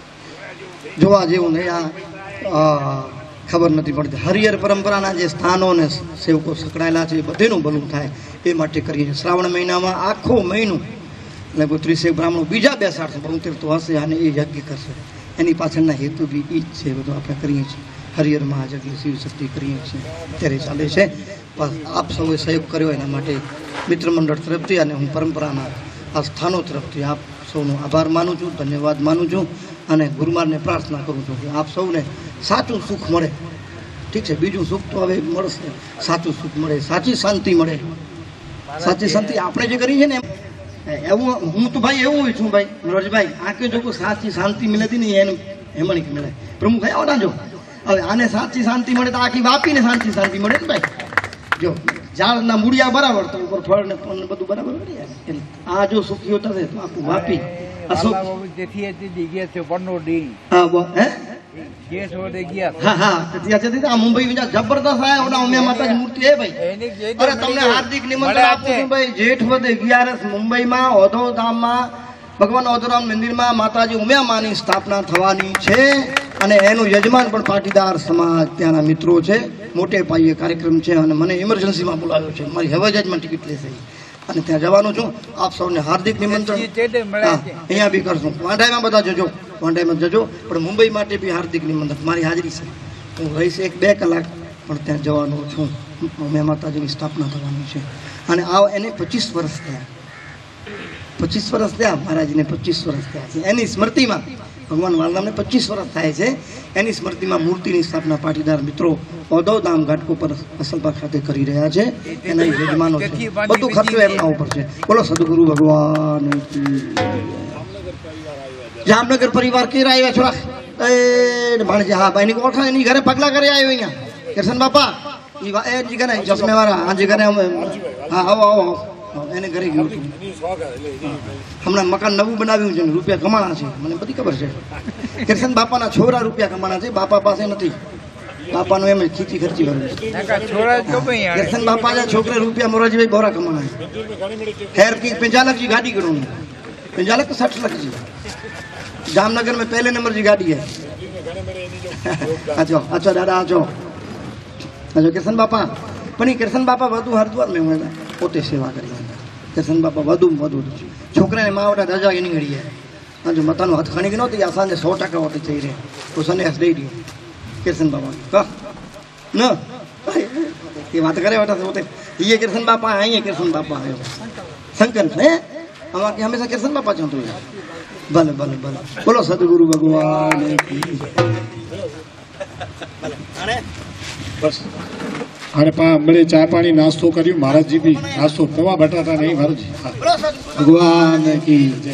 જોવા જેવું નહીં આ ખબર નથી પડતી હરિહર પરંપરાના જે સ્થાનો અને સેવકો સંકળાયેલા છે એ બધેનું ભલું થાય એ માટે કરીએ શ્રાવણ મહિનામાં આખો મહિનો લગભગ 30 બ્રાહ્મણો બીજા બેસાડશે 72 તો હશે અને એ યજ્ઞ કરશે એની પાછળના હેતુ બી એ જ છે બધું આપણે કરીએ છીએ હરિહર મહાયજ્ઞ શિવ શક્તિ કરીએ છીએ ત્યારે ચાલે છે બસ આપ સૌએ સહયોગ કર્યો એના માટે મિત્ર મંડળ તરફથી અને હું પરંપરાના આ સ્થાનો તરફથી આપ સૌનો આભાર માનું છું ધન્યવાદ માનું છું અને ગુરુમારને પ્રાર્થના કરું છું કે આપ સૌને સાચું સુખ મળે ઠીક છે બીજું સુખ તો હવે મળશે સાચું સુખ મળે સાચી શાંતિ મળે સાચી શાંતિ આપણે જે કરી છે ને એવું હું તો ભાઈ એવું છું ભાઈ રોજભાઈ આંકે જો કોઈ સાચી શાંતિ મળે હતી ને એને હેમણી મળે પ્રમુખ આવો ના જો હવે આને સાચી શાંતિ મળે તો આખી વાપીને સાચી શાંતિ મળે ને ભાઈ જો ઝાડના મૂળિયા બરાબર તો ઉપર ફળ ને બધું બરાબર એટલે આ જો સુખીઓ થશે તો આખું વાપી મુંબઈ જબરદસ્ત આયા ઉમિયા માતાજી મૂર્તિ હે ભાઈ અરે તમને હાર્દિક નિમંત્રણ આપું છું ભાઈ જેઠ વધે 11 મુંબઈમાં ઓધોધામમાં ભગવાન ઓધોરામ મંદિરમાં માતાજી ઉમિયા માની સ્થાપના થવાની છે અને એનું યજમાન પણ પાટીદાર સમાજ ત્યાંના મિત્રો છે મોટે પાયે કાર્યક્રમ છે અને મને ઇમરજન્સીમાં બોલાવ્યો છે મારી હવાઈ જહાજમાં ટિકિટ લેશે અને ત્યાં જવાનું છું આપ સૌને હાર્દિક નિમંત્રણ અહીંયા બી કરશું વાંઢાઈમાં બધા જજો વાંઢાઈમાં જજો પણ મુંબઈ માટે બી હાર્દિક નિમંત્રણ મારી હાજરી છે હું રહીશ 1-2 કલાક પણ ત્યાં જવાનો છું મેં માતાજીની સ્થાપના થવાની છે અને આ એને 25 વર્ષ થયા 25 વર્ષ થયા મહારાજને 25 વર્ષ થયા છે એની સ્મૃતિમાં ભગવાન વાલરામને 25 વર્ષ થાય છે એની સ્મૃતિમાં મૂર્તિની સ્થાપના પાટીદાર મિત્રો ઓધોધામ ઘાટકોપર અસલપા ખાતે કરી રહ્યા છે એના યજમાનો છે બધું ખર્ચો એમના ઉપર છે બોલો સદગુરુ ભગવાન જામનગર પરિવાર કેરા આવ્યા છોરા એ ભાણજે હા ભાઈની ઓળખાણ એની ઘરે પગલા કરી આવ્યો અહીંયા કિશન બાપા એ જી ઘરે ચશ્મે વાળા હા જી ઘરે હા આવો એને ઘરે ગયો છું હમણાં મકાન નવું બનાવ્યું છે રૂપિયા કમાણા છે મને બધી ખબર છે કિશન બાપાના છોરા રૂપિયા કમાણા છે બાપા પાસે નથી બાપાનો એમ ખીચી ખર્ચી કરવું કિશન બાપાના છોકરે રૂપિયા મોરાજીભાઈ બોરા કમાણા છે खैर की 50 लाख की गाड़ी करूँ 50 लाख तो 60 लाख की जामनगर में पहले नंबर की गाड़ी है अच्छा अच्छा दादा अच्छा अच्छा किशन बापा पण किशन बापा वधु हरिद्वार में हुए पोते सेवा करी किशन बापा वधु छोकरा ने मावटा दर्जा की निकली है हाँ जो मतानो हाथ खणी गयो तो असांजे 100% वोट चाहिए रहे तो सन्यास दे दियो किशन बापा का न ये बात करे बेटा होते ये किशन बापा आई है किशन बापा आयो शंकर है हमारे के हमेशा किशन बापा चाहते हैं भले भले भले बोलो सतगुरु भगवान की बस अरे पा हमने चाय पानी नाश्तो करियो महाराज जी भी नाश्तो पवा बटाटा नहीं महाराज जी भगवान की जय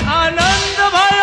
આનંદ ભાઈ